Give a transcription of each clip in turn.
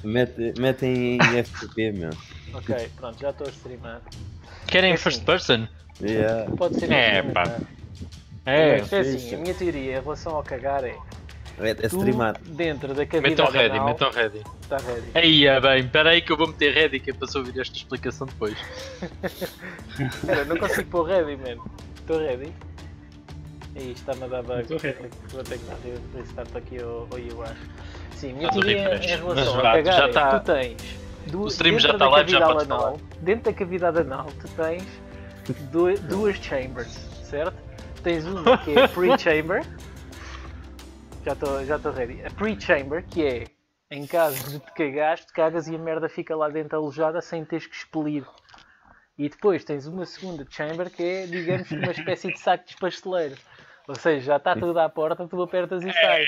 Metem em FTP, meu. Ok, pronto, já estou a streamar. Querem É first assim. person? Yeah. Pode ser É, assim, pá. tá? É, Isto é assim, fixe. a minha teoria em relação ao cagar é É tu streamar. dentro da metam cavidade ready, anal. metam ready. Está ready. Aí é bem, espera aí que eu vou meter ready que é para se ouvir esta explicação depois. Espera, não consigo pôr ready, man. Estou ready. Aí está-me a dar bug. Estou ready. Vou ter que restart aqui ao UI. Sim, a minha Está tudo teoria refresh. em Mas relação vá, a cagar já é tá- que tu tens O stream já dentro está da live, já cavidade podes anal, falar. dentro da cavidade anal tu tens duas chambers, certo? Tens uma que é a pre-chamber. Já estou ready. A pre-chamber, que é em caso de te cagares, te cagas e a merda fica lá dentro alojada sem teres que expelir. E depois tens uma segunda chamber que é, digamos, uma espécie de saco de pasteleiro. Ou seja, já está tudo à porta, tu apertas e sai.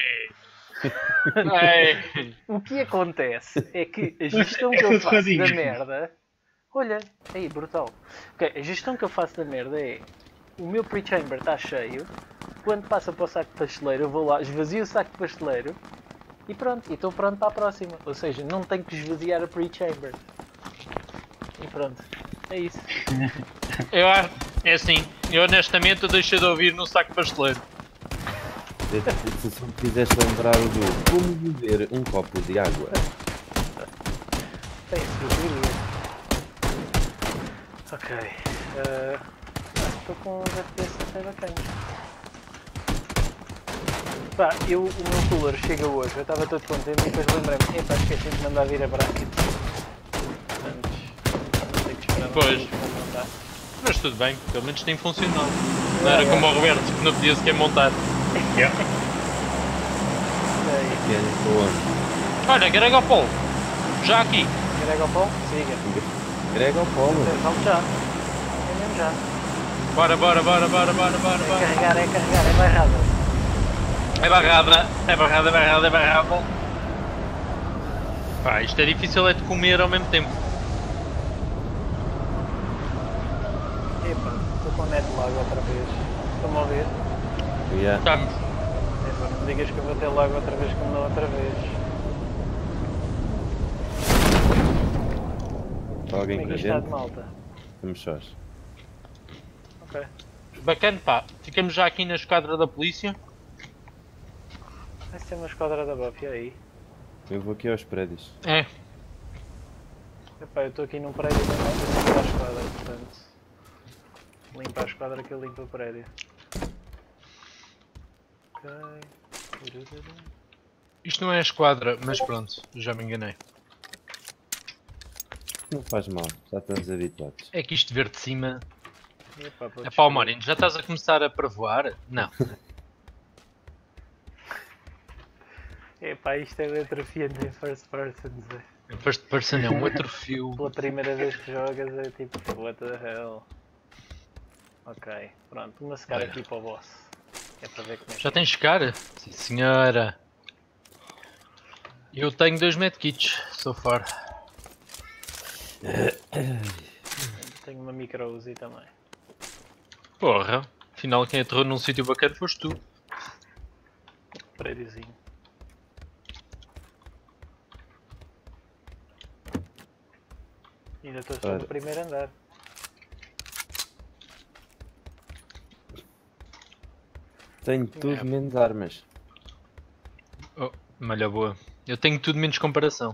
Ei. O que acontece é que a gestão que eu faço da merda. Olha, aí, brutal. Ok, a gestão que eu faço da merda é. O meu pre-chamber está cheio. Quando passa para o saco de pasteleiro, eu vou lá, esvazio o saco de pasteleiro. E pronto, e estou pronto para a próxima. Ou seja, não tenho que esvaziar a pre-chamber. E pronto, é isso. Eu acho, é assim, eu honestamente eu deixei de ouvir no saco pasteleiro. Se só me quiseste lembrar do como beber um copo de água. Tem sabedoria. Ok. Estou com uns FPS até bacanas. Pá, o meu cooler chega hoje, eu estava todo contente e depois lembrei-me, epá, esqueci de mandar vir a bracket. Antes, vou ter que esperar Pois. para mandar. Mas tudo bem, pelo menos tem funcionado. Não era como o Roberto que não podia sequer montar. Yeah. Que é onde? Olha, Grega Paulo, já aqui. Grega ao pão? Siga. Grega ao polo. Vamos já. É mesmo já. Bora. É carregar, é barrada. É barrada. Pá, isto é difícil é de comer ao mesmo tempo. Epá, estou com o net lag outra vez. Estão-me a ouvir? Yeah. Estamos. Epá, não me digas que eu vou ter lag outra vez como da outra vez. Está alguém Como com é a que isto está de gente? malta? Estamos sós. Ok. Bacana, pá. Ficamos já aqui na esquadra da polícia. Vai ser uma esquadra da BOP, e aí? Eu vou aqui aos prédios. É. Epá, eu estou aqui num prédio e não posso limpar a esquadra, portanto... Limpa a esquadra que eu limpo o prédio. Ok... Isto não é a esquadra, mas pronto, já me enganei. Não faz mal, já estamos habituados. É que isto ver de cima. Epá, É pá, Marino, já estás a começar a prevoar? Não. Epá, isto é o atrofiante em first person, Zé. First person é um atrofio. Pela primeira vez que jogas é tipo, what the hell. Ok, pronto, uma secar Olha. aqui para o boss. É para ver como é Já que tens cara? Sim, senhora. Eu tenho 2 medkits, so far. é. Tenho uma micro Uzi também. Porra, afinal quem aterrou num sítio bacana foste tu. Prédiozinho. Ainda estou só Ora. no primeiro andar. Tenho tudo menos armas. Oh, malha boa. Eu tenho tudo menos comparação.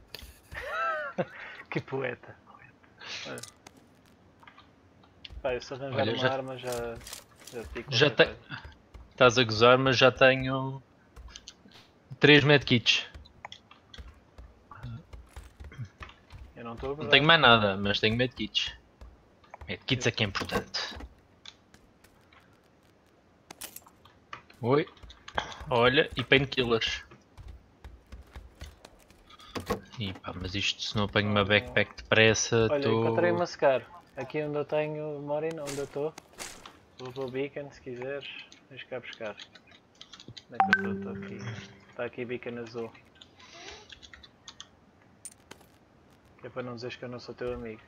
Que poeta. Olha. Pá, eu se arranjar Olha, uma já- arma já fico Já qualquer tem. coisa. Estás a gozar, mas já tenho 3 medkits. Eu não estou a Não gozar. tenho mais nada, mas tenho medkits. Medkits é que é importante. Oi. Olha, e painkillers. Ih pá, mas isto se não apanho uma backpack depressa, Olha, estou... encontrei uma secar. Aqui onde eu tenho Morin, onde eu estou. Vou para o beacon se quiseres. Deixa cá buscar. Onde é que eu estou? Estou aqui. Está aqui beacon azul. Que é para não dizeres que eu não sou teu amigo.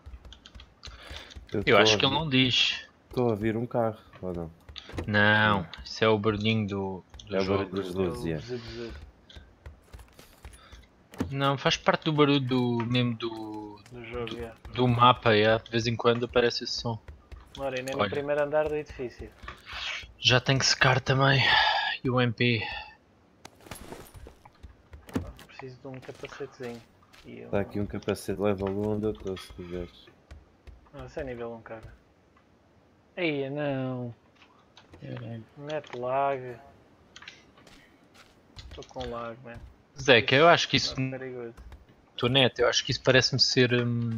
Eu acho que ele não diz. Estou a ouvir um carro, ou não? Não, isso é o barulhinho do É o jogo. barulho das luzes, Eu é. bzz. Não, faz parte do barulho do mesmo do Do jogo, yeah. do mapa, é. De vez em quando aparece esse som. Ora, nem no Olha. primeiro andar do edifício. Já tem que secar também. E o MP. Preciso de um capacetezinho. E Está aqui um capacete level 1 onde eu estou, se quiseres. Não, isso é nível 1, cara. Aí, não. Net lag. Estou com lag, man. Zeca, eu acho que isso. Not very good. Tô neto, eu acho que isso parece-me ser.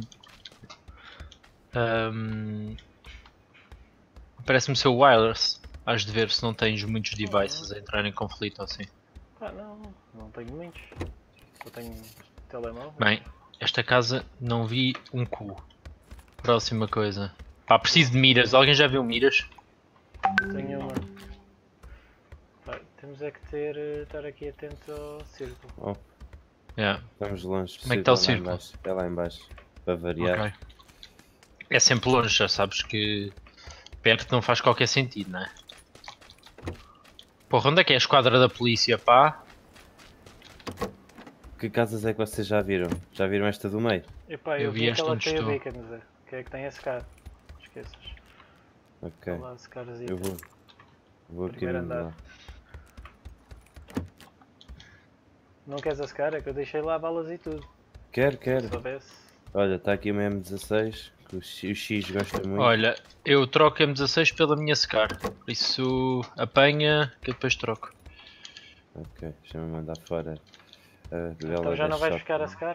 Parece-me ser wireless. Has de ver se não tens muitos devices a entrar em conflito ou assim. Ah, não tenho muitos. Só tenho telemóvel. Bem, esta casa não vi um cu. Próxima coisa. Pá, preciso de miras. Alguém já viu miras? Tenho uma. Pá, temos é que estar aqui atento ao círculo. Oh, Yeah. estamos longe. Como é que está o lá em círculo? baixo. É lá em baixo. Para variar. Ok. É sempre longe, já sabes que perto não faz qualquer sentido, não é? Porra, onde é que é a esquadra da polícia, pá? Que casas é que vocês já viram? Já viram esta do meio? Epá, Eu eu vi vi esta aquela onde que tem o estou. beacon, Zé. Que é que tem a secar. Esqueças. Ok. Olha lá a secarzita. Eu vou aqui Primeiro mesmo andar. lá. Não queres a secar? É que eu deixei lá balas e tudo. Quero. Se soubesse. Olha, está aqui uma M16, que o X gosta muito. Olha, eu troco M16 pela minha Scar. Por isso apanha que eu depois troco. Ok, deixa-me mandar fora. Então já não vais ficar a secar?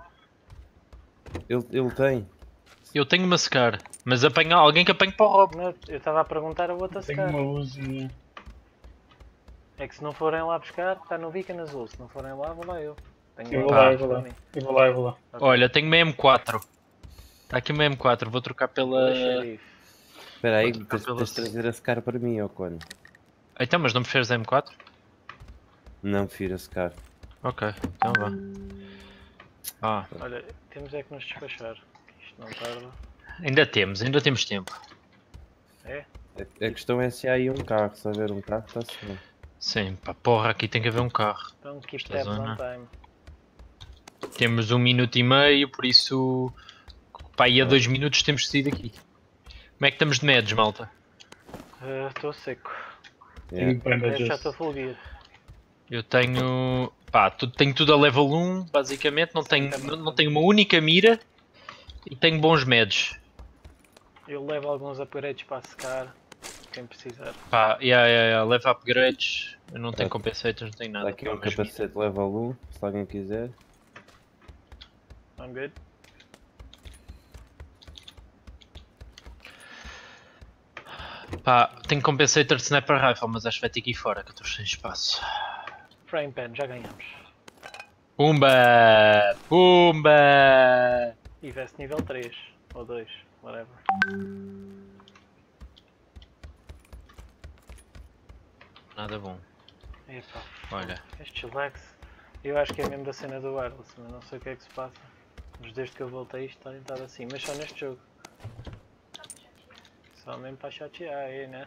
Ele tem. Eu tenho uma Scar, mas apanha alguém que apanhe para o Rob. Não, eu estava a perguntar a outra a Tenho secar. uma Uzi. É que se não forem lá buscar, está no beacon azul. Se não forem lá, vou lá eu. Tenho Eu vou lá lá, balas eu vou lá. para mim. Eu vou lá. Ok. Olha, tenho uma M4. Está aqui uma M4, vou trocar pela. Da xerife. Espera aí, Vou trocar tens pela- de trazer a Scar para mim, Ocon. Então, mas não preferes a M4? Não prefiro a Scar. Ok, então vá. Ah, Olha, temos é que nos despachar. Isto não tarda. ainda temos tempo. É? A questão é se há aí um carro. Se houver um carro, está-se bem. Sim, pá, porra, aqui tem que haver um carro. Então keep Esta tabs zona. on time. Temos 1 minuto e meio, por isso. Pá, aí a 2 minutos temos de sair daqui. Como é que estamos de médios, malta? Estou seco. Yeah. Tenho prenda Eu já disso. estou full gear. Eu tenho. Pá, tenho tudo a level 1, basicamente. Não tenho uma única mira e tenho bons médios. Eu levo alguns upgrades para secar. Quem precisar. Pá, leva upgrades. Eu não tenho compensators, não tenho Está nada. aqui um Pá, mas- capacete level 1, se alguém quiser. I'm good. Pá, tenho compensator de sniper rifle, mas acho que vai ter que ir fora, que eu estou sem espaço. Frame pen, já ganhamos. Pumba! Pumba! E veste nível 3 ou 2, whatever. Nada bom. Epá, Olha, estes lags. Eu acho que é mesmo da cena do wireless, mas não sei o que é que se passa. Mas desde que eu voltei isto está tentado assim, mas só neste jogo. Só mesmo para chatear aí, né?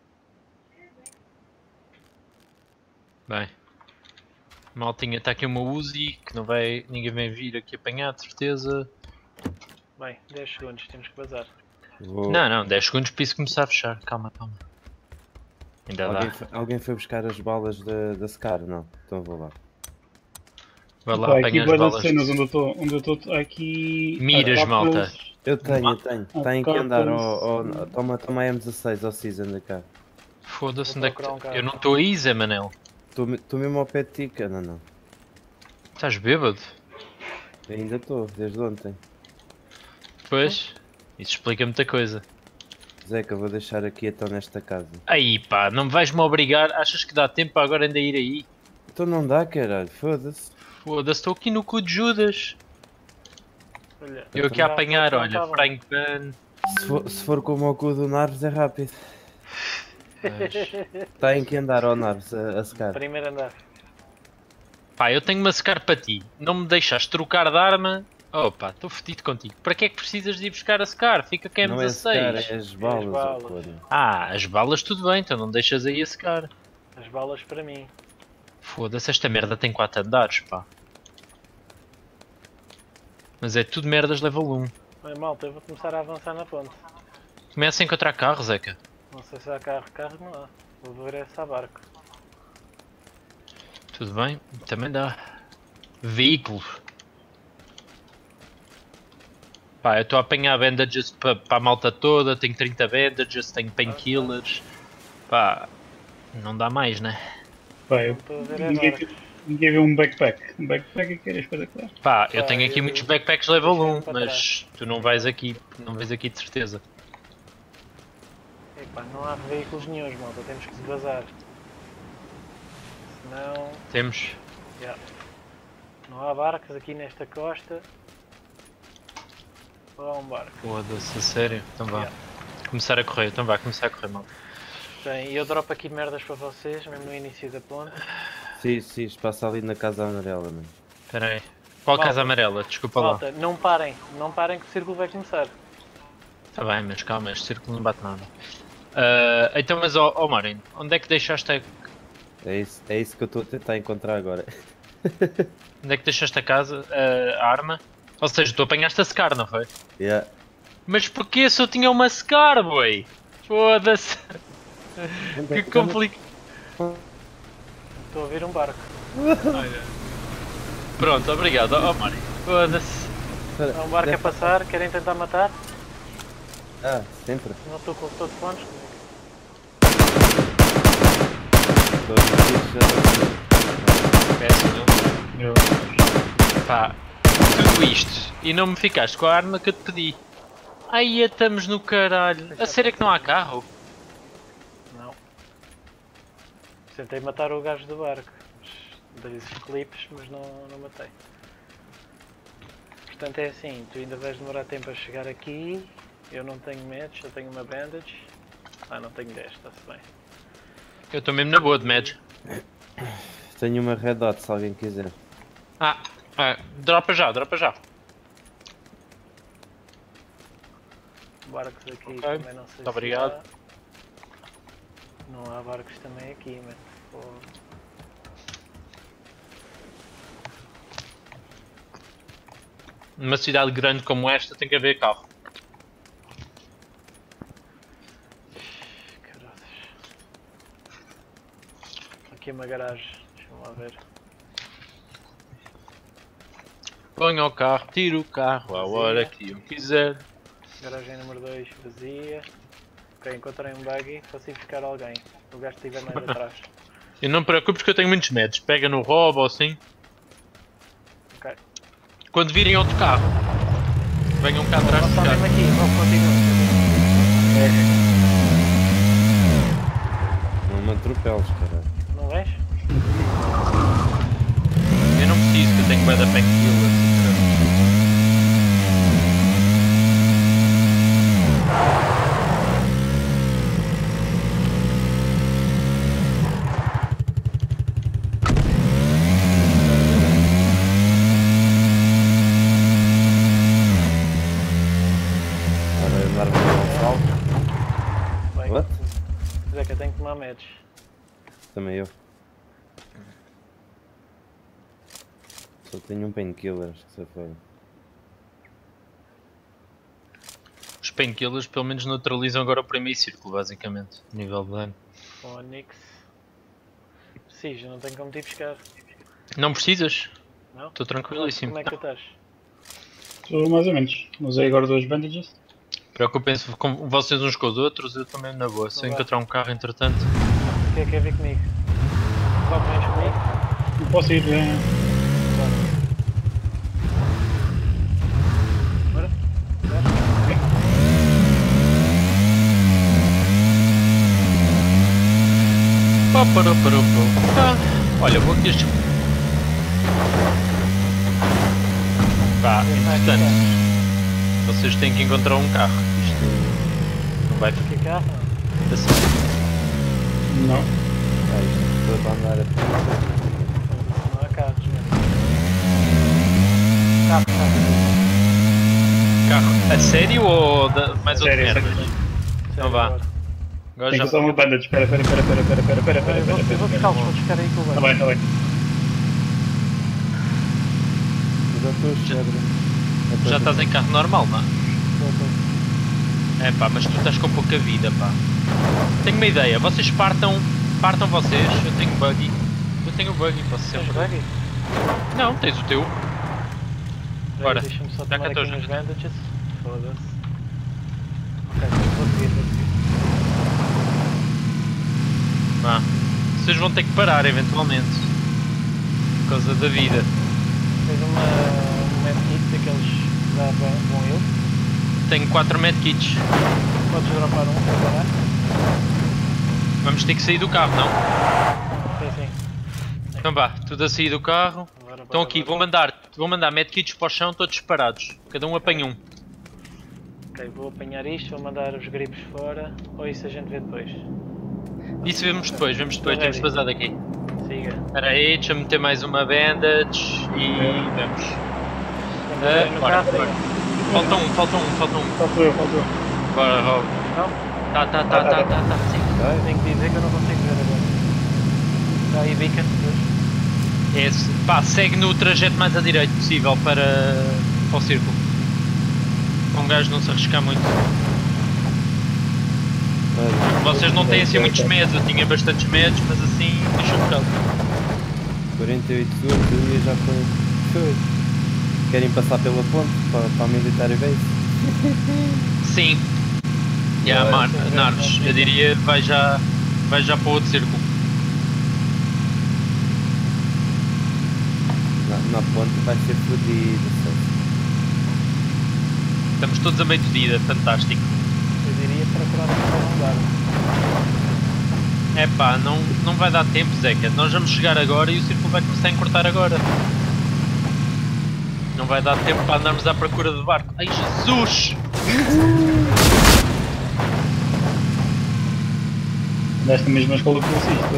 bem. Maltinha, está aqui uma Uzi que não vai. Ninguém vai vir aqui apanhar, de certeza. Bem, 10 segundos, temos que vazar. Vou- Não, 10 segundos para isso começar a fechar. Calma. Ainda Alguém, dá. alguém foi buscar as balas da Scar? Não, então vou lá. Vai lá, Pá, aqui apanha as vai das balas. cenas onde eu estou. Aqui. Miras, há malta. cápsulas. Eu tenho. Está em que andar? Cápsulas. Toma a M16 ao Season da cá. Foda-se, Vou onde é que. procurar um carro. Eu não estou aí, Zé Manel. Estou mesmo ao pé de ti, cara. Não. Estás bêbado? Ainda estou, desde ontem. Pois. Isso explica muita coisa. Zeca, vou deixar aqui então nesta casa. Aí pá, não me vais-me obrigar. Achas que dá tempo para agora ainda ir aí? Então não dá, caralho. Foda-se. Foda-se, estou aqui no cu de Judas. Olha, Eu aqui a já apanhar, não olha, tá bom. Frank Pan. Se for como o cu do Narves é rápido. Está em que andar ao Narves a secar? Primeiro andar. Pá, eu tenho uma Scar para ti. Não me deixaste trocar de arma. Opa, estou fedido contigo. Para que é que precisas de ir buscar a Scar? Fica com a Não é secar, M16. é as balas. balas. ó, porra. Ah, as balas tudo bem, então não deixas aí a Scar. As balas para mim. Foda-se, esta merda tem 4 andares, pá. Mas é tudo merdas level 1. Bem, malta, eu vou começar a avançar na ponte. Começa a encontrar carros, Zeca. Não sei se há carro, não há. Vou ver essa barco. Tudo bem, também dá. Veículos. Pá, eu estou a apanhar bandages para a malta toda, tenho 30 bandages, tenho painkillers. Pá, não dá mais, né? Pá, Estou a ver é barcos. ninguém vê um backpack. Um backpack é que era espetacular. Pá, eu Pá, tenho aqui eu- muitos backpacks level 1, deixei-me para mas tu não vais aqui, não vês aqui de certeza. Epá, não há veículos nenhums, malta. Temos que se vazar. Senão... Temos. Não há barcos aqui nesta costa. Ou há um barco. Foda-se, a sério? Então vá. Yeah. Começar a correr, então vá, começar a correr, mal. Bem, eu dropo aqui merdas para vocês, mesmo no início da ponte. Sim, passa ali na casa amarela, mano. Espera aí. Qual Malta. casa amarela? Desculpa lá. Malta, não parem que o círculo vai começar. Tá bem, mas calma, este círculo não bate nada. Ah, então, mas ó Marin, onde é que deixaste É isso que eu estou a tentar encontrar agora. onde é que deixaste a casa, a arma? Ou seja, tu apanhaste a Scar, não foi? Yeah. Mas porquê se eu tinha uma Scar, boi? Foda-se. Onde é Que complicado. Estou a ouvir um barco. Pronto, obrigado, ó Marin. Foda-se. Espera, Há um barco a deve- passar, querem tentar matar? Ah, sempre. Não estou com todos fones. Estou a dizer Peço, não. Eu, Pá, tudo isto. E não me ficaste com a arma que eu te pedi. Aí estamos no caralho. A sério que não há carro? Não. Tentei matar o gajo do barco. Dei os clipes, mas não matei. Portanto é assim, tu ainda vais demorar tempo a chegar aqui. Eu não tenho meds, só tenho uma bandage. Ah, não tenho 10, está-se bem. Eu estou mesmo na boa de médios. Tenho uma red dot se alguém quiser. Dropa já, dropa já. Barcos aqui Ok, também não sei muito obrigado. se há. Não há barcos também aqui, mano. Pô. Numa cidade grande como esta tem que haver carro. Caraças. Aqui é uma garagem, deixa-me lá ver. Ponha o carro, tira o carro à hora que eu quiser. Garagem número 2 vazia. Ok, encontrei um buggy, consigo buscar alguém. O gajo estiver mais atrás. E não me preocupes que eu tenho muitos médios. Pega no roubo ou assim. Ok. Quando virem outro carro, venham cá atrás Está buscar. mesmo aqui, vou continuar. Não me atropeles, caralho. Não vens? Eu não preciso, que eu tenho bué da painkiller. Agora andar no salto. Bem, What? Zeca, tenho que tomar meds. Também eu. Só tenho um painkiller, acho que se foi. Os painkillers pelo menos neutralizam agora o primeiro círculo, basicamente. Nível de dano. Onix. Preciso, não tenho como te ir buscar. Não precisas? Não? Estou tranquilíssimo. Como é que tu estás? estou mais ou menos. Usei agora 2 bandages. Preocupem-se com vocês uns com os outros, eu também na boa. Se eu Não vá. encontrar um carro entretanto. O que é que quer vir comigo? Logo vens comigo? Não posso ir. Bora? Pá, parou. Olha, vou aqui este. Pá, entretanto, vocês têm que encontrar um carro. Isto não vai Que carro? ficar assim. Não. Ah, isto foi para andar a Não há carros mesmo. Carro. Carro a sério ou mais outra Sério, merda? sério. Então vá. Agora. Agora Tem já. que usar uma bandage. Espera. Eu vou buscá-los, vou buscar aí com o Tá banco. bem. Já estou a chegar. Já estás em carro normal, não? Tô. É pá, mas tu estás com pouca vida, pá. Tenho uma ideia, vocês partam vocês, eu tenho buggy. Eu tenho buggy, posso Tens sempre. buggy? Não, tens o teu. Bora. Deixa-me só Já tomar cá aqui estou, umas já. bandages. Foda-se. Ok, vou seguir. Vá. Vocês vão ter que parar eventualmente. Por causa da vida. Tens um medkit daqueles que dá bom eu. Tenho 4 medkits. Podes dropar um para parar? Vamos ter que sair do carro, não? Sim. Então vá, tudo a sair do carro. Bora, Então aqui, vou mandar medkits para o chão, todos separados. Cada um apanha um. Ok, vou apanhar isto, vou mandar os gripos fora. Ou isso a gente vê depois. Isso vemos depois, temos ready. de vazar daqui. Siga. Espera aí, deixa-me meter mais uma bandage e vamos. No Bora, carro, bora. Falta um. Faltou eu. Bora, Rob. Não? Tá. Sim. Tenho que dizer que eu não consigo ver agora. Está aí beacon depois. Esse. Pá, segue no trajeto mais à direita possível para o círculo. Para um gajo não se arriscar muito. Vocês não têm assim muitos medos, eu tinha bastantes medos, mas assim deixa um bocado. 48 segundos e eu já estou. Querem passar pela ponte para a Military Base? Sim. Narves, eu diria vai já para o outro círculo. Na ponte vai ser fodido. Estamos todos a meio de vida, fantástico. Eu diria procurar um lugar. É pá, não vai dar tempo, Zeca. Nós vamos chegar agora e o círculo vai começar a encurtar agora. Não vai dar tempo para andarmos à procura do barco. Ai Jesus! Andaste na mesma escola que velocista.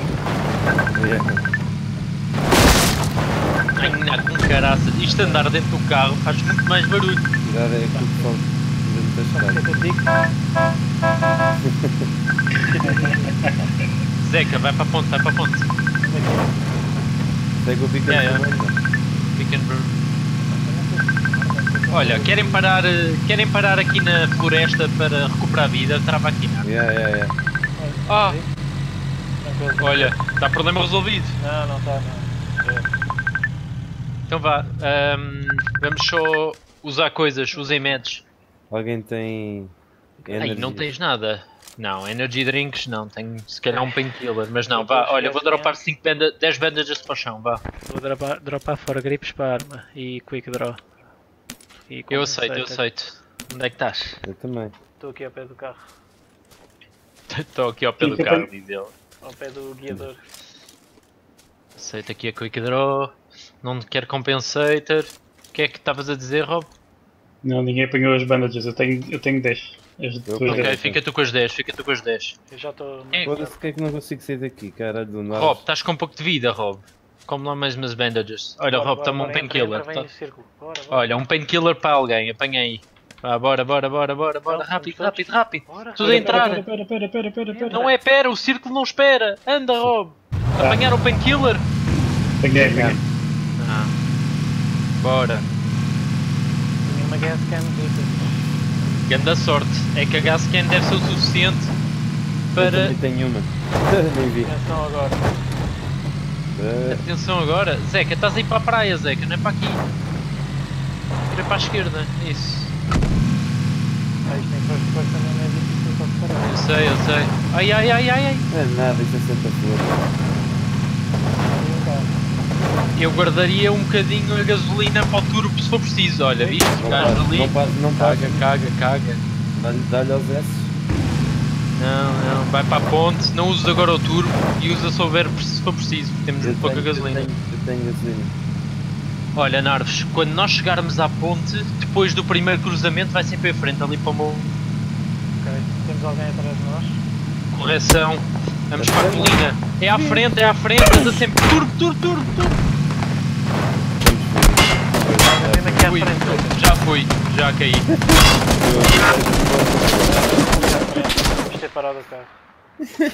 Ai não, com caraças. Isto andar dentro do carro faz muito mais barulho. Já é aquilo que só Sabe o que eu digo? Zeca, vai para a ponte. Segue o pico Olha, querem parar aqui na floresta para recuperar a vida? Trava aqui. Yeah. Ah, Tranquilo. olha, está problema resolvido. Não está, não. Então vá, vamos só usar coisas, usem meds. Alguém tem. Ai, não tens nada. Não, energy drinks não, tenho se calhar um painkiller, mas não, vá, olha, vou dropar 10 bandages para o chão, vá. Vou dropar fora gripes para a arma e quick draw. E Eu aceito. Onde é que estás? Eu também. Estou aqui ao pé do carro. Estou aqui ao pé do carro, diz ele. Ao pé do guiador. Aceito aqui a quick draw, não quero compensator. O que é que estavas a dizer, Rob? Não, ninguém apanhou as bandages, eu tenho 10. As tuas Ok, Ok, 10. fica tu com as 10, Eu já estou. Foda-se que é que não consigo sair daqui, cara do norte. Rob, estás com um pouco de vida, Rob. Come lá mais umas bandages. Olha, Rob, toma um painkiller. Olha, um painkiller para alguém, apanha aí. Vá, bora, rápido. Tudo a entrar. Pera. Não é pera, o círculo não espera. Anda, Rob. Apanhar o painkiller. Apanhei. Ah. Bora. Tinha uma gas can Grande sorte. É que a gas can deve ser o suficiente para... Não tenho uma. Nem vi. Atenção agora. Atenção agora. Zeca, estás aí para a praia, Zeca, não é para aqui. Vira para a esquerda, isso. Isto tem depois também não é difícil para separar. Eu sei. Ai. Não é nada, isso é sempre a flor. Eu guardaria um bocadinho a gasolina para o turbo se for preciso. Olha, viste? O gajo ali. Não paga. Caga. Dá-lhe aos S. Não, vai para a ponte, não uses agora o turbo e usa se for preciso, temos pouca gasolina. Eu tenho gasolina. Olha, Narves, quando nós chegarmos à ponte, depois do primeiro cruzamento, vai sempre à frente, ali para o meu... Ok, temos alguém atrás de nós. Correção, vamos para a colina. É à frente, anda sempre turbo. Vem aqui à Fui, frente. já caí. Vamos ter parado o carro.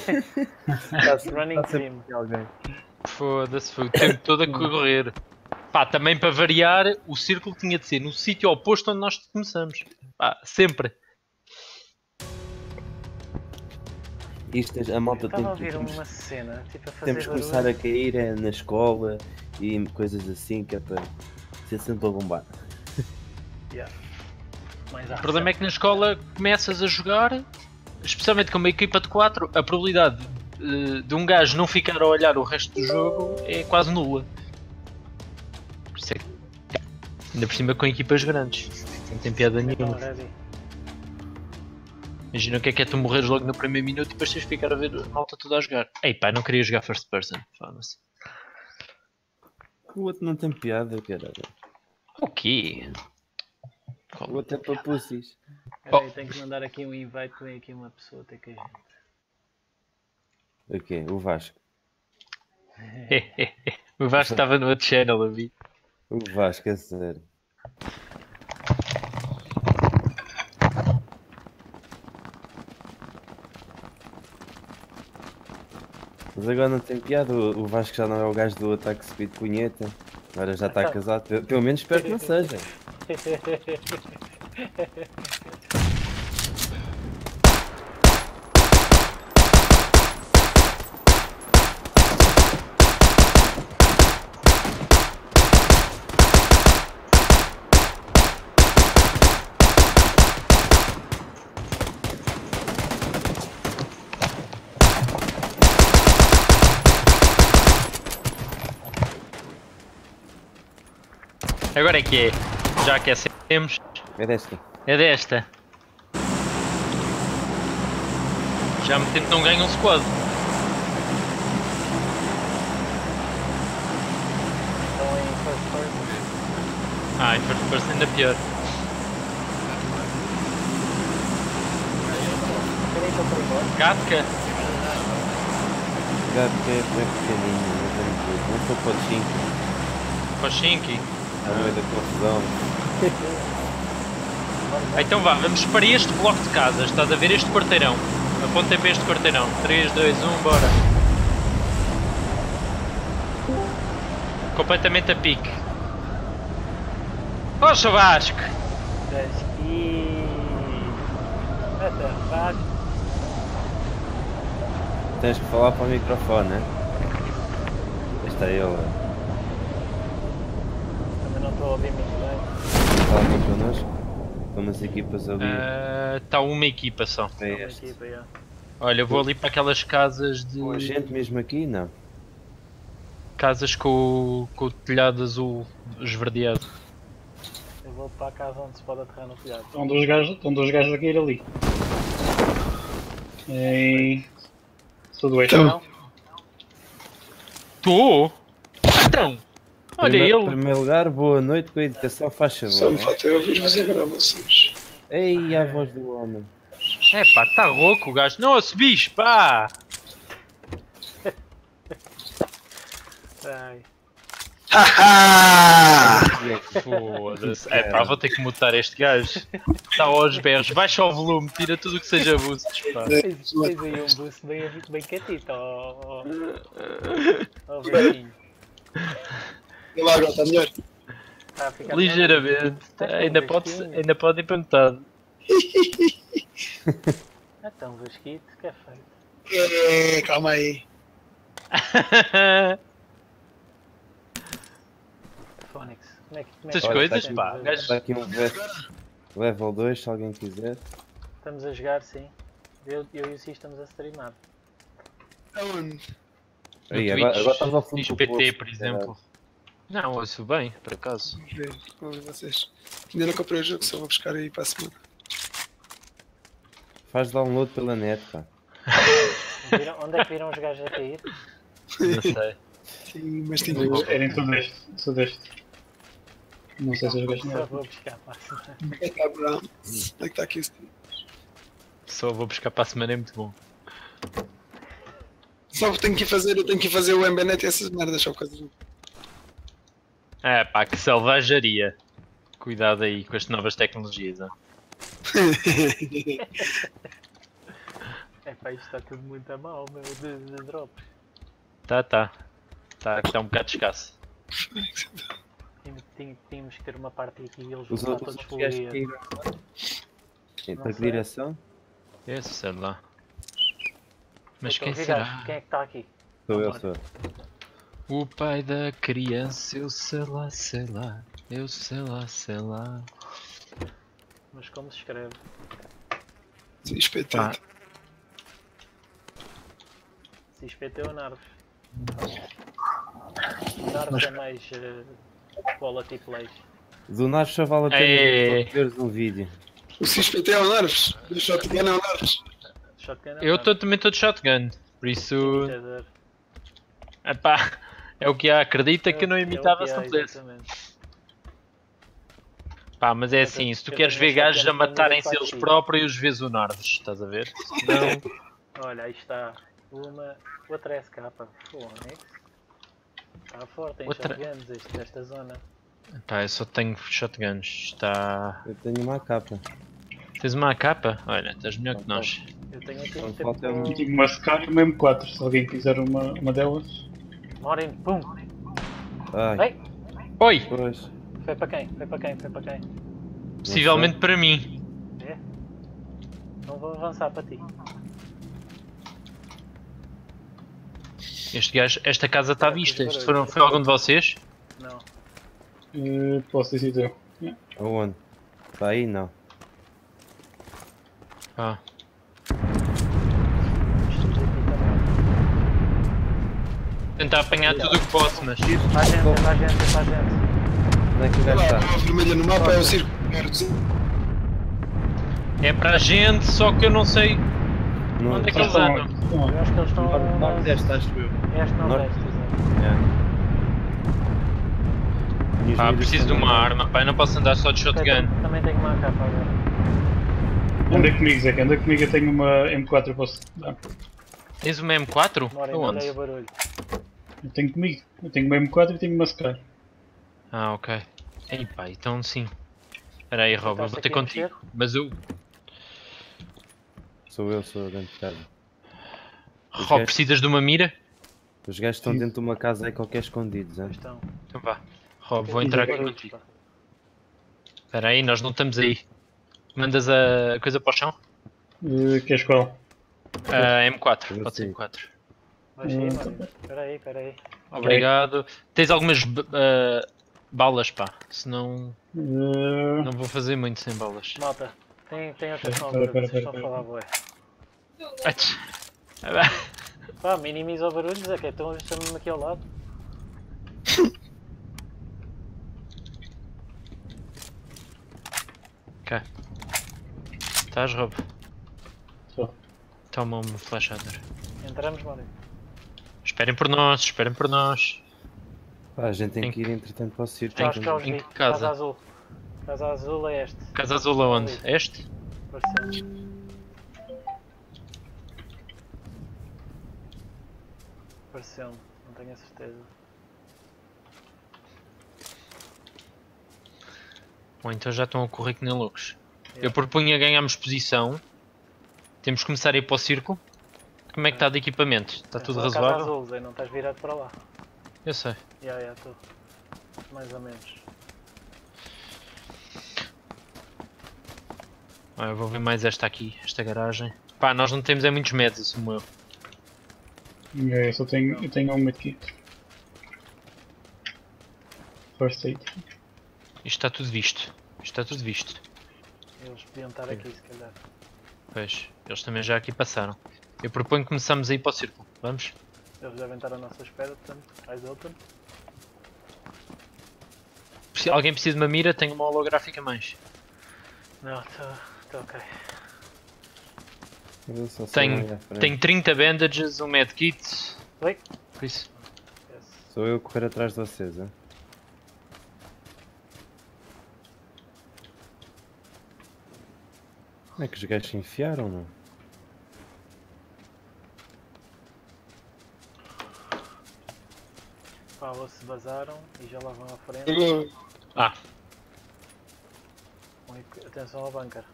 Running team. Alguém. Foda-se, foi o tempo todo a correr. Pá, também para variar, o círculo tinha de ser no sítio oposto onde nós começamos. Pá, sempre. Isto, a malta tem Estava a que... ouvir uma cena, tipo a fazer Temos que começar a cair na escola e coisas assim, que é para ser sempre a bombar. Yeah. O problema é que na escola começas a jogar, especialmente com uma equipa de 4, a probabilidade de um gajo não ficar a olhar o resto do jogo é quase nula. Por isso é que, ainda por cima com equipas grandes, não tem piada nenhuma. Imagina o que é tu morreres logo no primeiro minuto e depois tens de ficar a ver a malta toda a jogar. Ei pá, não queria jogar first person, foda-se. O outro não tem piada, caralho. O quê? O outro é para pussies. Peraí, tenho que mandar aqui um invite, vem aqui uma pessoa, tem que a gente. O quê? O Vasco. O Vasco estava no outro channel, a vi. O Vasco, é sério. Mas agora não tem piada, o Vasco já não é o gajo do ataque speed punheta. Agora já está casado, pelo menos espero que não seja. Agora é que é. Já aquecemos. É desta. É desta. Já me tento não ganhar um squad. Estão em first person. Ah, em first person ainda pior. Querem ir para por embora? Katka? O gato é pequenininho, não tem tudo. Não sou para o 5. Pochinki. À meio da confusão. Então vá, vamos para este bloco de casas. Estás a ver este quarteirão? Apontem para este quarteirão. 3, 2, 1, bora. Completamente a pique. Poxa Vasco! E... Vasco. Tens que falar para o microfone, né? Este é ele. Também não estou a ouvir muito bem. Está alguém connosco? Estão as equipas ali. Está uma equipa só. É este. Equipa, yeah. Olha, eu vou ali para aquelas casas de... Com a gente mesmo aqui? Não. Casas com o telhado azul esverdeado. Eu vou para a casa onde se pode aterrar no telhado. Estão dois gajos a cair ali. E... Sudoeste. Não? Estou? Então! Olha Em ele! primeiro lugar, boa noite com a educação, faz favor. Só me falta eu ouvir-vos agora vocês. Ei, a voz do homem. É pá, está rouco o gajo. Nossa, bicho, pá! Ai. Haha! Foda-se. É pá, vou ter que mutar este gajo. Está aos berros. Baixa o volume, tira tudo o que seja boosts, pá. Tens aí um boost bem quietinho, ó velhinho. E lá agora está melhor. Está a ficar Ligeiramente. Ainda pode ir para metade. É tão vasquito que é feito. Calma aí. Phonics, como é que Essas Olha, coisas, tá pá. Está aqui um level 2, se alguém quiser. Estamos a jogar, sim. Eu e o Cis estamos a streamar. Aonde? Aí, No agora Twitch, estás ao fundo diz do PT, poço, por exemplo. Não, ouço bem, por acaso. Vamos ver vocês. Ainda não comprei o jogo, só vou buscar aí para a semana. Faz download pela net, pá. Onde é que viram os gajos a cair? Não sei. Sim, mas tinha. Era em Sudeste. Não sei se os gajos Só não. vou buscar para a semana. Onde é que está Brown? Onde é que está aqui o Steam? Só vou buscar para a semana, é muito bom. Só eu tenho que ir fazer o MBNet e essas merdas, só por causa do. É pá, que selvageria. Cuidado aí com as novas tecnologias. Hein? É pá, isto está tudo muito a mal, meu, de drops. Tá. Tá um bocado escasso. Tínhamos que ter uma parte aqui e eles Os voltar outros todos gajos explodir. caíram. Em Não que sei. direção? Esse, sei lá. Mas Então, quem Vigares, será? quem é que está aqui? Sou eu, Vambora. sou. O pai da criança, eu sei lá, sei lá. Eu sei lá, sei lá. Mas como se escreve? Sim, espetado. Se espetou ou Narves? Narves é mais quality plays. Do Nares só vale a É. pena veres um vídeo. O CSPT é o Narves. O Shotgun é o Narves. Shotgun é Eu Narves. também estou de shotgun. Por isso. Imitador. Epá, é o que há. Acredita que eu não É o imitava que se há, não pudesse. exatamente. Pá, mas é Eu assim, se tu eu queres tenho ver um gajos a shotgun para matarem-se 94 eles tiros. próprios, vês o Narves, estás a ver? Não. Olha, aí está. Outra SK. Fónix. Está forte, tem Outra- shotguns esta zona. Pá, eu só tenho shotguns. Está. Eu tenho uma capa. Tens uma capa? Olha, estás melhor que Não, nós. Eu tenho aqui Só um falta tempo. um. Tenho uma Scar e uma M4, se alguém quiser uma delas. Morin, pum! Ai, Ei! Oi! pois. Foi para quem? Foi para quem? Foi para quem? Possivelmente para mim. É? Não vou avançar para ti. Este gajo, esta casa está à É, vista. fiz Este barulho. foi algum de vocês? Não. Posso dizer eu. Yeah. Aonde? Está aí? Não. Ah. Isto aqui também. Tentar apanhar tudo o que posso, mas. Para a gente, para a gente, para a gente. Onde é que o gajo Lá, está? a bola vermelha no mapa é o círculo. É para a gente, só que eu não sei No onde é que Ah, eles estão andam. aqui, estão aqui. Eu acho que eles estão. Nordeste, acho eu. Este não Norte. deste, exato. E os Pá, vídeos preciso de também uma não. arma, pá, eu não posso andar só de Ok, shotgun. também tenho uma capa agora. Anda comigo, Zé, anda comigo, eu tenho uma M4, eu posso dar. Tens uma M4? Morin, olha aí o Aonde? barulho. Eu tenho comigo, eu tenho uma M4 e tenho uma Scar. Ah, ok. Ei pá, então sim. Espera aí, Rob, eu vou ter Aqui a contigo. mexer? Mas eu. Sou dentro de casa. Os Rob, gajos- precisas de uma mira? Os gajos estão Sim. dentro de uma casa aí qualquer escondidos, hein? Pois estão. Então vá. Rob, vou Tem entrar aqui barulhos, contigo. pá. Espera aí, nós não estamos aí. Mandas a coisa para o chão? Queres qual? M4, Eu pode ser sei. M4. Vai sair, Morin. Espera aí, espera aí. Obrigado. Tens algumas balas, pá. Senão Uh, não vou fazer muito sem balas. Malta, tem atenção ao Pera, barulho, pera, vocês estão a pera, falar bué. Ach. Pá, minimiza o barulho, Zé, que então estamos aqui ao lado. Ok. Estás, Rob? só. Toma um flashador. Entramos, Morin. Esperem por nós, esperem por nós. Pá, a gente tem Em que ir entretanto para o circo. Já os em vi. que casa? Casa azul. Casa azul é este. Casa azul aonde? Este? Pareceu. Pareceu-me, não tenho a certeza. Ou então já estão a correr que nem loucos. Yeah. Eu propunha ganharmos posição. Temos que começar a ir para o circo. Como é que está de equipamento? Está É tudo só a Casa razoável? azul, Zé, não estás virado para lá. Eu sei. Estou. Mais ou menos. Ah, eu vou ver mais esta aqui, esta garagem. Pá, nós não temos é muitos meds, assumo eu. Eu só tenho, eu tenho um medkit. First aid. Isto está tudo visto. Isto está tudo visto. Eles podiam estar aqui, se calhar. Pois, eles também já aqui passaram. Eu proponho que começamos a ir para o círculo. Vamos? Eles devem estar à nossa espera, portanto, eyes open. Se alguém precisa de uma mira, tenho uma holográfica a mais. Não, estou ok. Eu só sei Tenho, ali à frente. tenho 30 bandages, um medkit. Oi? Por isso. Yes. Sou eu a correr atrás de vocês, hein? Como é que os gajos se enfiaram, não? Pá, ou se vazaram e já lá vão à frente. Agora, Ah, Atenção ao bunker.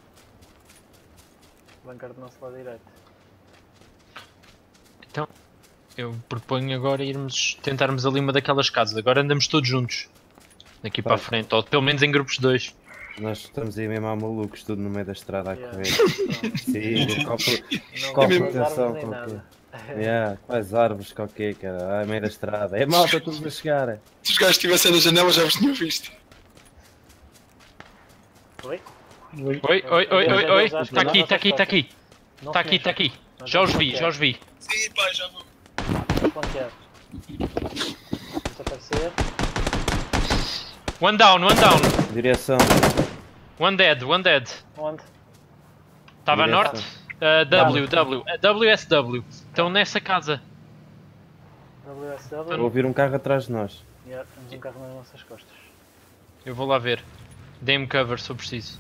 Bunker do nosso lado direito. então. Eu proponho agora irmos tentarmos ali uma daquelas casas. Agora andamos todos juntos. Daqui para a frente, ou pelo menos em grupos de 2. Nós estamos aí mesmo a malucos, tudo no meio da estrada a correr. Pronto. Sim, Não qual vamos proteção, nem qualquer. nada. Yeah, quais árvores, qualquer, cara. Ai, meio da estrada. É malta, todos a chegar. Se os gajos estivessem na janela já vos tinham visto. Oi? Oi. Está aqui. Não Está se aqui, mexa. está aqui. Nós Já os vamos vi, já os vi. Sim, pá, já vou. Pontear. Desaparecer. One down. Direção. One dead. Onde? Estava a Direção. norte. WSW. Estão nessa casa. Vou WSW. ouvir um carro atrás de nós. Yeah, temos um carro nas nossas costas. Eu vou lá ver. Dê-me cover se eu preciso.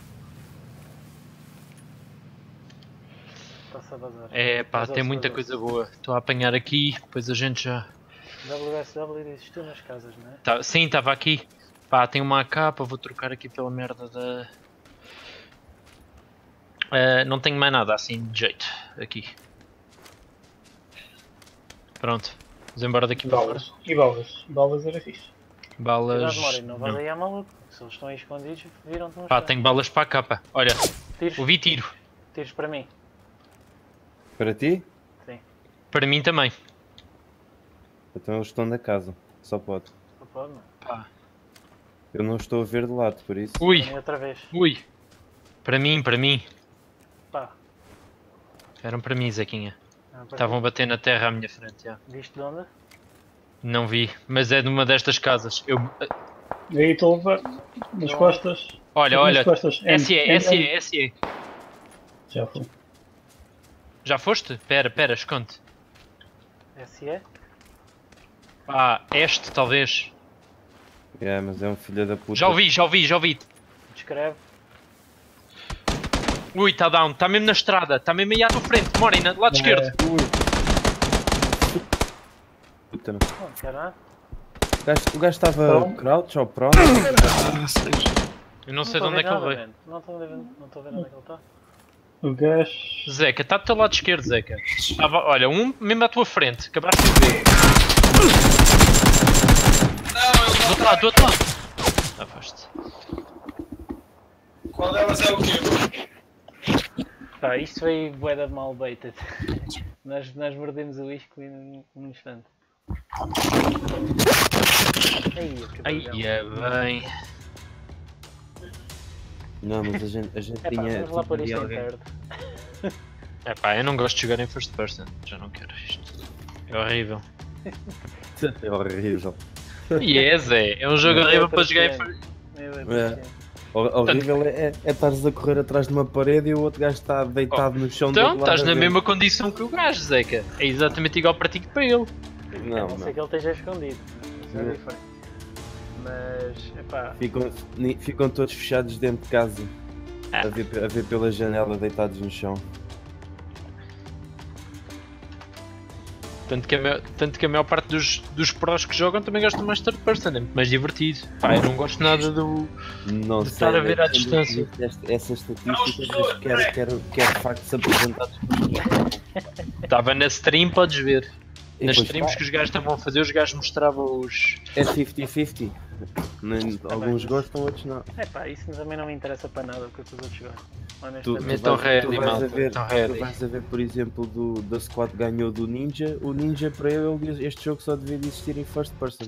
Está-se a vazar. É pá, tem muita coisa boa. Estou a apanhar aqui, depois a gente já... WSW existiu nas casas, não é? Sim, estava aqui. Pá, tem uma AK, vou trocar aqui pela merda da... não tenho mais nada assim de jeito aqui. Pronto, vamos embora daqui para fora. Balas. E balas? Balas era fixe. Balas... Cuidado, Mori, não vais aí à maluco. Se eles estão aí escondidos, viram-te no Pá, chão. tenho balas para a capa. Olha, Tiros, ouvi tiro. tiros para mim. Para ti? Sim. Para mim também. Então eles estão na casa. Só pode. Só pode, não. Pá. Eu não estou a ver de lado, por isso. Ui, Vem outra vez. ui. Para mim. Pá. Eram para mim, Zequinha. Não, para Estavam a ti. bater na terra à minha frente, já. Viste de onde? Não vi, mas é de uma destas casas. Eu... E aí estou a levar nas costas. Olha, Nas costas. SE. Já foi. Já foste? Pera, esconde. SE? Ah, este talvez. É, mas é um filho da puta. Já ouvi. Descreve. Ui, está down, está mesmo na estrada, está mesmo aí à tua frente, Morem, no lado esquerdo. Puta, não. Oh, caralho. O gajo estava Pronto. crouch ou pronto? Ah, sei. Eu não sei de onde é que ele veio. veio. Não estou a ver onde é que ele está. O gajo. Zeca, está do teu lado esquerdo, Zeca. Olha, um mesmo à tua frente, acabaste de ver. Do outro lado. Afaste. Qual delas é o quê? Pá, isto foi bué de mal baited. nós mordemos o isco num instante. Aí é bem. Não, mas a gente É pá, tinha. vamos lá pôr isto em alguém- perto. É pá, eu não gosto de jogar em first person, já não quero isto. É horrível. É horrível. E é, Zé, é um jogo horrível para jogar em first Horrível é estares a correr atrás de uma parede e o outro gajo está deitado no chão do Então, outro lado estás a na ver. mesma condição que o gajo, Zeca. É exatamente igual para ti que para ele. A Não, não ser não. que ele esteja escondido. Isso é Não. diferente. Mas, epá, Ficam todos fechados dentro de casa. Ah. A ver pela janela deitados no chão. Tanto que a maior parte dos prós que jogam também gostam mais de third person, é muito mais divertido. Pá, eu não gosto nada do... Não De sei. estar a ver à mas distância. Essa estatística, mas quero factos apresentados. Estava na stream, podes ver. E Nas depois, streams pá, que os gajos estavam a fazer, os gajos mostravam os... É 50-50. Alguns mas- gostam, outros não. epá, isso também não me interessa para nada o que os outros gostam. Tu, Honestamente. Então, ready, vais malta, a ver, então ready. tu vais a ver, por exemplo, da squad que ganhou do Ninja. O Ninja, para ele, este jogo só devia de existir em first person.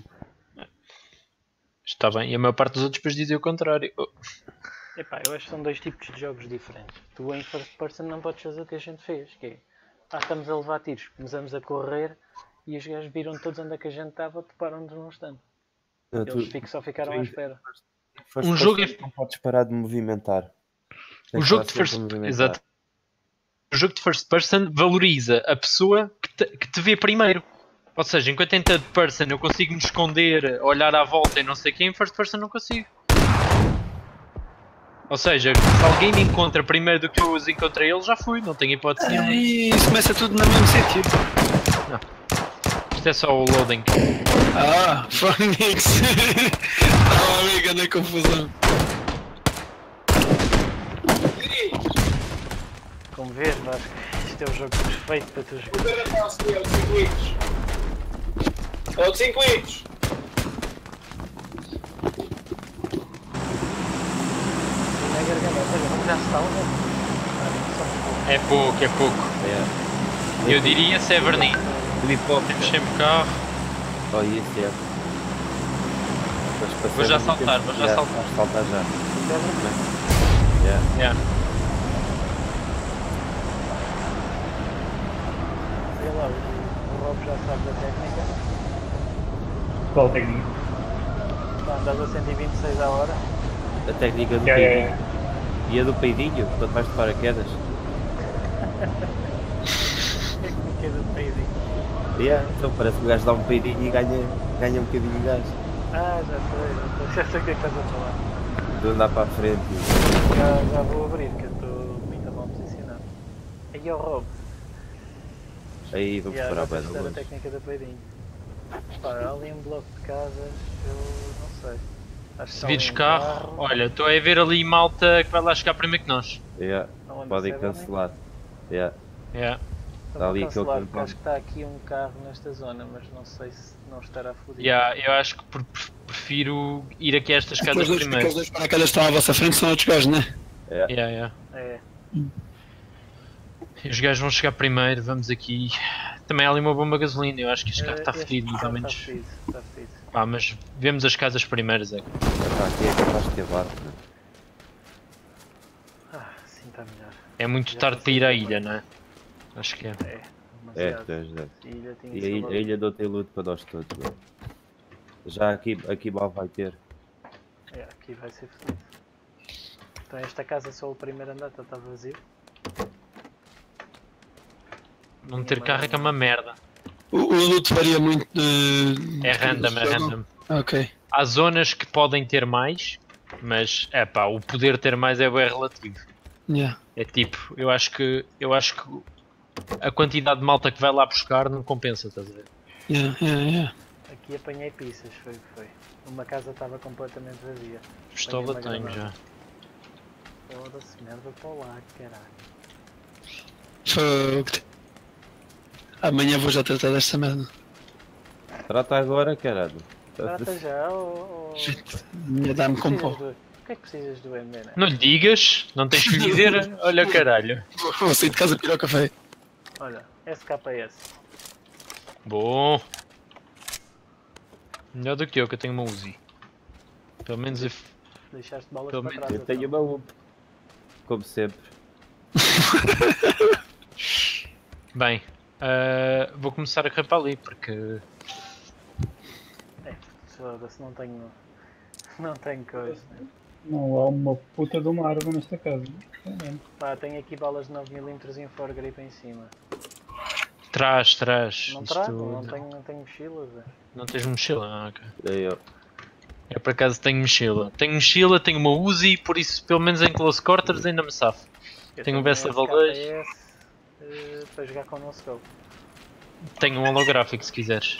Está bem, e a maior parte dos outros depois dizem o contrário. Oh, Epá, eu acho que são dois tipos de jogos diferentes. Tu em first person não podes fazer o que a gente fez, que é, estamos a levar tiros, começamos a correr e os gajos viram todos onde é que a gente estava, toparam-nos num stand. Eles só ficaram à espera. First Um jogo person não podes parar de movimentar. O Tens jogo que de estar first... sempre a movimentar. Exato. O jogo de first person valoriza a pessoa que te vê primeiro. Ou seja, enquanto em third person eu consigo me esconder, olhar à volta e não sei quem, em first person não consigo. Ou seja, se alguém me encontra primeiro do que eu os encontrei ele, já fui, não tenho hipótese nenhuma. Ai, isso começa tudo no mesmo sítio. Isto é só o loading. Ah, Phonics. Ah, amiga, na confusão. Como vês, Vasco, isto é o jogo perfeito para tu jogar. garganta, ou seja, vamos já se tal, É pouco, é pouco. Eu diria Severny. Temos sempre carro. Oh, isso é. Vou já saltar, vou já saltar. Saltar já. Yeah. Sei lá, o Rob já sabe da técnica. Qual técnica? Andas a 126 a hora. A técnica do peidinho. E a do peidinho, quando vais de paraquedas. Técnica do peidinho. Então parece que o gajo dá um peidinho e ganha um bocadinho de gás. Ah, já sei o que é que estás a falar. De andar para a frente. Já vou abrir, que eu estou muito mal posicionado. Aí é o Rob. Aí vamos parar a bem testar a longe. técnica do peidinho. Pá, há ali um bloco de casas, eu não sei. Acho que Se vires carro, olha, estou a ver ali malta que vai lá chegar primeiro que nós. Podem cancelar. Está ali aquele cancelar, campo. porque acho que está aqui um carro nesta zona, mas não sei se não estará fodido. Eu acho que prefiro ir aqui a estas casas primeiro. Aqueles dois paraquedas estão à vossa frente são outros gajos, não é? É. Os gajos vão chegar primeiro, vamos aqui. Também há ali uma bomba de gasolina, eu acho que este carro está fedido, mais ou menos. Está fedido. Mas vemos as casas primeiras, é. Aqui é capaz de ter barco. Sim está melhor. É muito tarde para ir à ilha, não é? Acho que é. Demasiado. Tu és deve. A E a ilha dou tem luto para nós todos. Já aqui mal vai ter. Aqui vai ser fedido. Então esta casa só o primeiro andar está vazio. Não ter carro é que é uma merda. O loot varia muito de... É random. Ok. Há zonas que podem ter mais, mas o poder ter mais é bem relativo. É tipo, eu acho que a quantidade de malta que vai lá buscar não compensa, estás a ver? Aqui apanhei pizzas, foi. Uma casa estava completamente vazia. Pistola tenho já. Foda-se, merda para lá, caralho. Amanhã vou já tratar desta merda. Trata agora, caralho. Trata já ou... Dá-me com pó. O que é que precisas do MB, né? Não lhe digas, não tens que lhe dizer, olha caralho. Vou sair de casa para ir ao café. Olha, SKS. Bom. Melhor do que eu tenho uma Uzi. Pelo menos Deixaste balas Pelo para menos trás. Eu tenho uma UP. Como sempre. Bem, vou começar a correr para ali porque Foda-se, não tenho coisa. Não há uma puta de uma árvore nesta casa. Pá, tenho aqui balas de 9mm em foregrip em cima. Traz. Não Isto trago, não tenho mochilas. Não tens mochila? Ok. Eu. Eu por acaso tenho mochila. Tenho mochila, tenho uma Uzi, por isso pelo menos em close quarters ainda me safo. Tenho um VS level 2. Para jogar com o nosso gol. Tenho um holográfico se quiseres.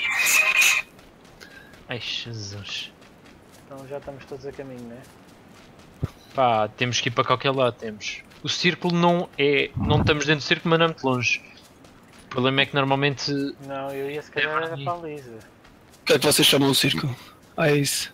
Ai Jesus. Então já estamos todos a caminho, não é? Pá, temos que ir para qualquer lado, temos. O círculo não é... Não estamos dentro do círculo, mas não é muito longe. O problema é que normalmente... Não, eu ia se calhar era para a Lisa. O que é que vocês chamam o círculo? É isso.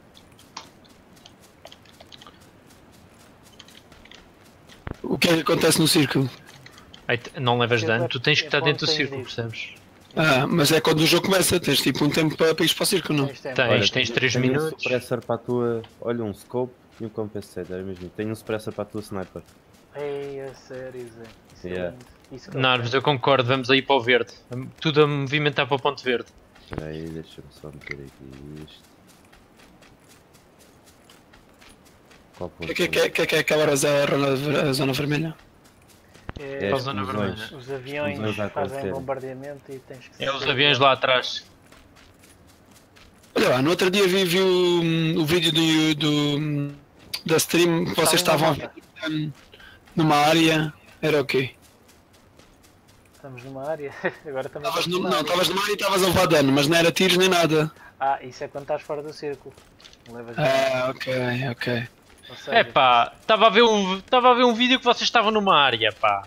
O que é que acontece no círculo? Ai, não levas dano, tu tens que estar É dentro do ponto círculo, disso. percebes? Mas é quando o jogo começa, tens tipo um tempo para ir para o círculo, não? Tens 3 tenho minutos. um suppressor para a tua... Olha, um scope e um compensator, é mesmo. Tenho um suppressor para a tua sniper. Ei, a sério, Zé. Isso é lindo. Isso que eu Narves, eu concordo, vamos aí para o verde. Tudo a movimentar para o ponto verde. Espera aí, deixa-me só meter aqui isto. Qual ponto? O que é aquela a zona vermelha? É, Para a zona explosões. vermelha. os aviões Explosões a fazem acontecer. bombardeamento e tens que... É os aviões lá atrás. Olha lá, no outro dia vi o vídeo da stream que vocês estavam a ver numa área. Era o quê? Estamos numa área. Agora também Estavas estamos numa área. estavas numa área e estavas a levar dano, mas não era tiros nem nada. Ah, isso é quando estás fora do círculo. Não levas Ok. Ou seja, É pá, estava a ver um vídeo que vocês estavam numa área, pá.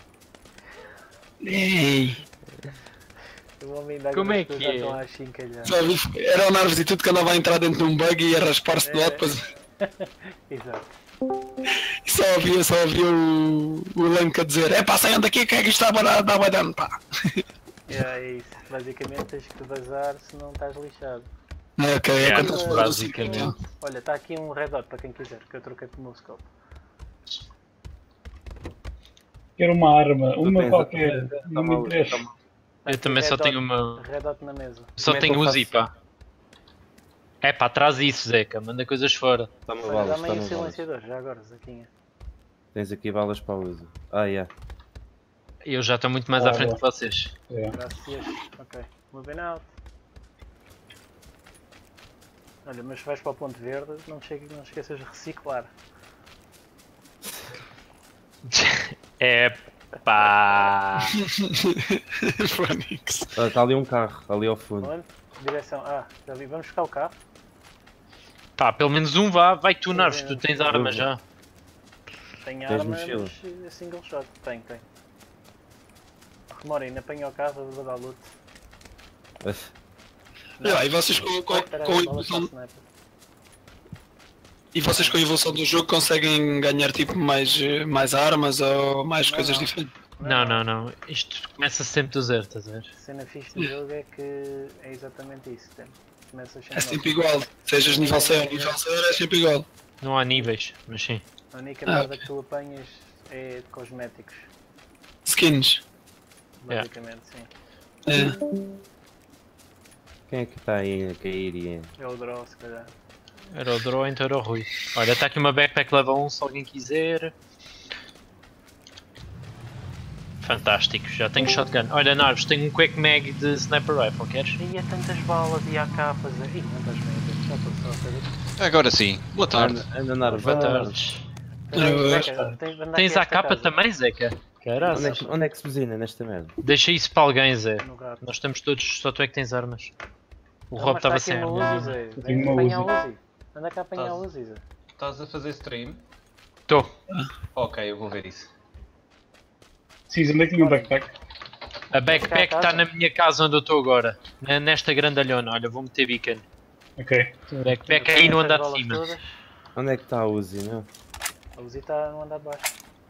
Ei, o homem da Como é agora que já é? estão a chincalhar. já vi, era o Narves e tudo que andava a entrar dentro de um bug e a raspar-se de lado, depois Exato. só só ouvi o Lank a dizer: é pá, saiam daqui, que é que isto está a dar dano, pá. É isso, basicamente tens que vazar se não estás lixado. Ok, é Yeah, quantas basicamente. Olha, está aqui um red dot para quem quiser, que eu troquei pelo meu scope. Quero uma arma, Tu uma tens- qualquer, tá não me mal, interessa. tá mal. Tá Eu aqui também red só dot- tenho uma. Red dot na mesa. Só Como é que tenho eu Uzi, pá. É pá, traz isso, Zeca. Manda coisas fora. Toma Olha, balas, dá-me aí o toma balas. silenciador, já agora, Zequinha. Tens aqui balas para o uso. Ah, yeah. Eu já estou muito mais à frente que vocês. É. Graças. Ok. Moving out. Olha, mas se vais para o ponto verde, não esqueças de reciclar. É pá. Phoenix. Está ali um carro, ali ao fundo. Onde? Direção. Ah, já vi. Vamos buscar o carro. Pá, pelo menos um vá, vai tu, Sim, Narves, sim, tu sim. tens arma já. Tem Tens arma, mochila? mas é single shot. Tem. Remorem, apanha o carro, vou dar loot. E vocês com a evolução. E vocês com a evolução do jogo conseguem ganhar tipo mais armas ou mais coisas não. diferentes? Não. Isto começa sempre do zero, estás a ver? A cena fixe do jogo é que é exatamente isso. Começas É sempre igual, sejas nível 100 ou nível 0 é sempre igual. Não há níveis, mas sim. A única merda que tu apanhas é de cosméticos. Skins. Basicamente, sim. É. Quem é que está aí a cair? E... É o draw, se calhar. Era o Draw, então era o Rui. Olha, está aqui uma backpack level 1 se alguém quiser. Fantástico, já tenho shotgun. Olha, Narves, tenho um Quick Mag de Sniper Rifle, queres? E há tantas balas e há capas. Ih, não estás bem, já passou, sabe? Agora sim, boa tarde. Anda, Narves, Boa anda, tarde. Tens Tens a capa também, Zeca? Caraças. Onde é que se buzina nesta merda? Deixa isso para alguém, Zé. No gato. Nós estamos todos, só tu é que tens armas. O Não, Rob mas está estava aqui sem uma armas. Uzi, Zé. Eu Vem tenho uma apanhar Uzi. a Uzi. Anda cá a apanhar a Estás- Uzi, Zé. Estás a fazer stream? Estou. Ok, eu vou ver isso. Sim, onde é que tinha um backpack? A backpack Cá a está casa. na minha casa onde eu estou agora. Nesta grandalhona. Olha, vou meter beacon. Ok. Backpack aí no andar de Estas cima. balas todas. Onde é que está a Uzi, meu? A Uzi está no andar de baixo.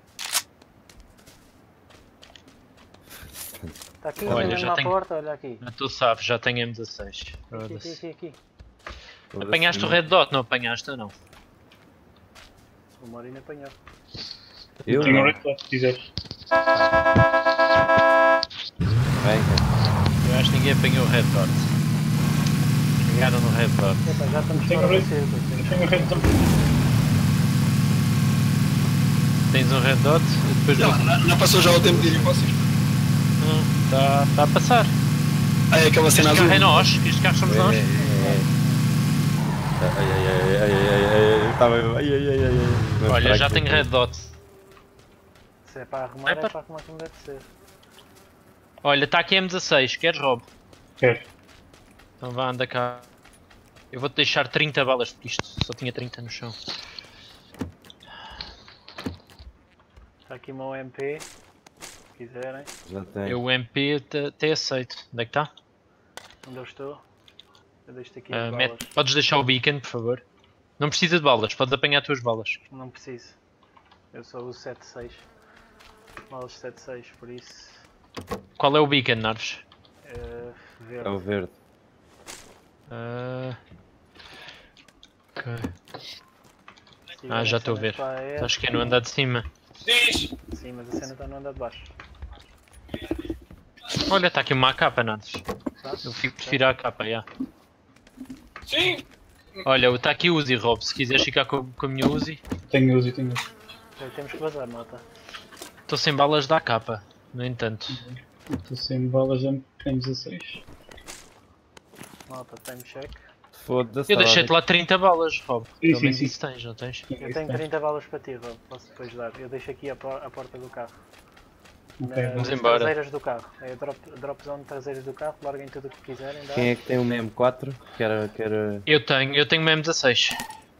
Está aqui, Olha, mesmo já à tenho- porta, olha aqui. Tu sabes, já tenho M16. Aqui, Foda-se. aqui, aqui. Apanhaste o Red Dot, não apanhaste ou não? O Mourinho apanhou. Eu Tenho um não. red dot, se quiseres. Vem, cara. Eu acho que ninguém apanhou o Red Dot. Pegaram no Red Dot. Epa, já estamos Tenho fora red- do circo. Tenho um red dot. Tens um Red Dot e depois Não passou já o tempo de ir vocês. Está a passar. Ah, é aquela Este cena azul. carro é nós, este carro somos nós. Olha, já tenho Red Dot. Se é para arrumar, é para arrumar como deve ser. Olha, está aqui M16, queres, Rob? Quero. Então vá, anda cá. Eu vou-te deixar 30 balas, porque isto só tinha 30 no chão. Está aqui uma OMP. Se quiserem. Já tem. Eu o MP até aceito. Onde é que está? Onde eu estou. Eu deixo-te aqui as balas. Podes deixar o beacon, por favor. Não precisa de balas, podes apanhar as tuas balas. Não preciso. Eu só uso 7.6. Balas 7.6, por isso. Qual é o beacon, Narves? Verde. É o verde. Ok. Se tiverem Já estou a ver. cenas para a Acho que é no andar de cima. Sim, mas a cena está no andar de baixo. Olha, está aqui uma capa, Narves. Tá? Eu prefiro a capa, já. Sim! Olha, está aqui o Uzi, Rob. Se quiseres ficar com a minha Uzi. Tenho Uzi, tenho Uzi. Já temos que vazar, malta. Estou sem balas da capa, no entanto. Estou sem balas da M16. Malta, time check. Foda-se. Eu deixei-te lá 30 balas, Rob. Sim, Pelo sim, menos sim. isso tens, não tens? Eu tenho 30 balas para ti, Rob. Posso depois dar. Eu deixo aqui a porta do carro. Ok, Vamos Nas embora. traseiras do carro. É a drop zone traseiras do carro. Larguem tudo o que quiserem. Dá. Quem é que tem um M4? Quer... Eu tenho uma M16.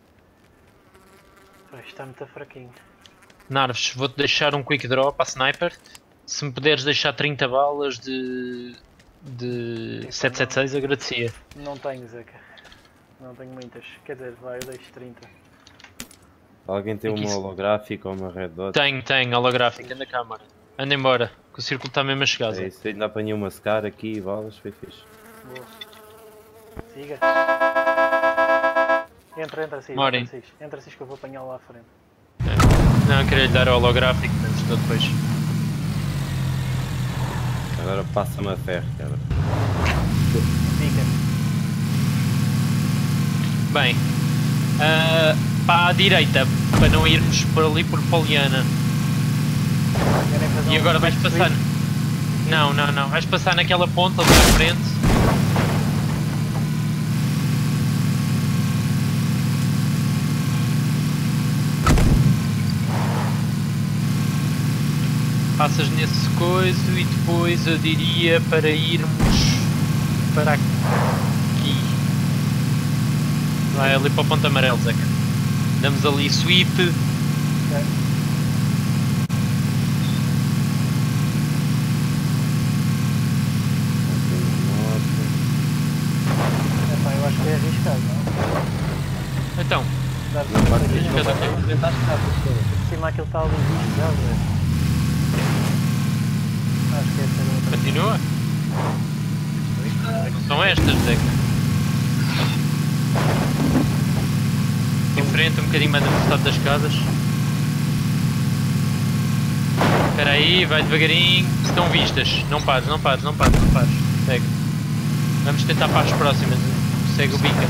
Pois, está muito fraquinho. Narves, vou-te deixar um quick draw para a sniper. Se me puderes deixar 30 balas de 776, agradecia. Não tenho, Zeca. Não tenho muitas. Quer dizer, vai, eu deixo 30. Alguém tem Aqui uma se- holográfica ou uma red dot? Tenho, holográfico, anda cá, mano. Anda embora, que o círculo está mesmo a chegar, É Zé. isso, ainda apanhei uma Scar aqui e balas, foi fixe. Boa. Siga. Entra, Cis. Morem. Entra, Cis, que eu vou apanhá-lo lá à frente. Não, queria lhe dar o holográfico, mas estou depois. Agora passa-me a ferro, cara. Fica. Bem, para a direita, para não irmos por ali por Poliana. Querem fazer E um agora vais back passar. sweep? Não, vais passar naquela ponta ali à frente. Passas nesse coiso e depois eu diria para irmos para aqui. Vai ali para o ponto amarelo, Zeca. Damos ali sweep. Epá, eu acho que é arriscado, não? Então, Dar-se Não uma vai saquinha, cada mas um. enfrentar as casas todas. por cima aquilo está ali visto já, velho. Acho que essa era outra. continua. Não são estas, Zeca. Enfrenta um bocadinho mais afastado das casas. Espera aí, vai devagarinho. Se estão vistas, não pares. Segue. Vamos tentar para as próximas. Segue o bica.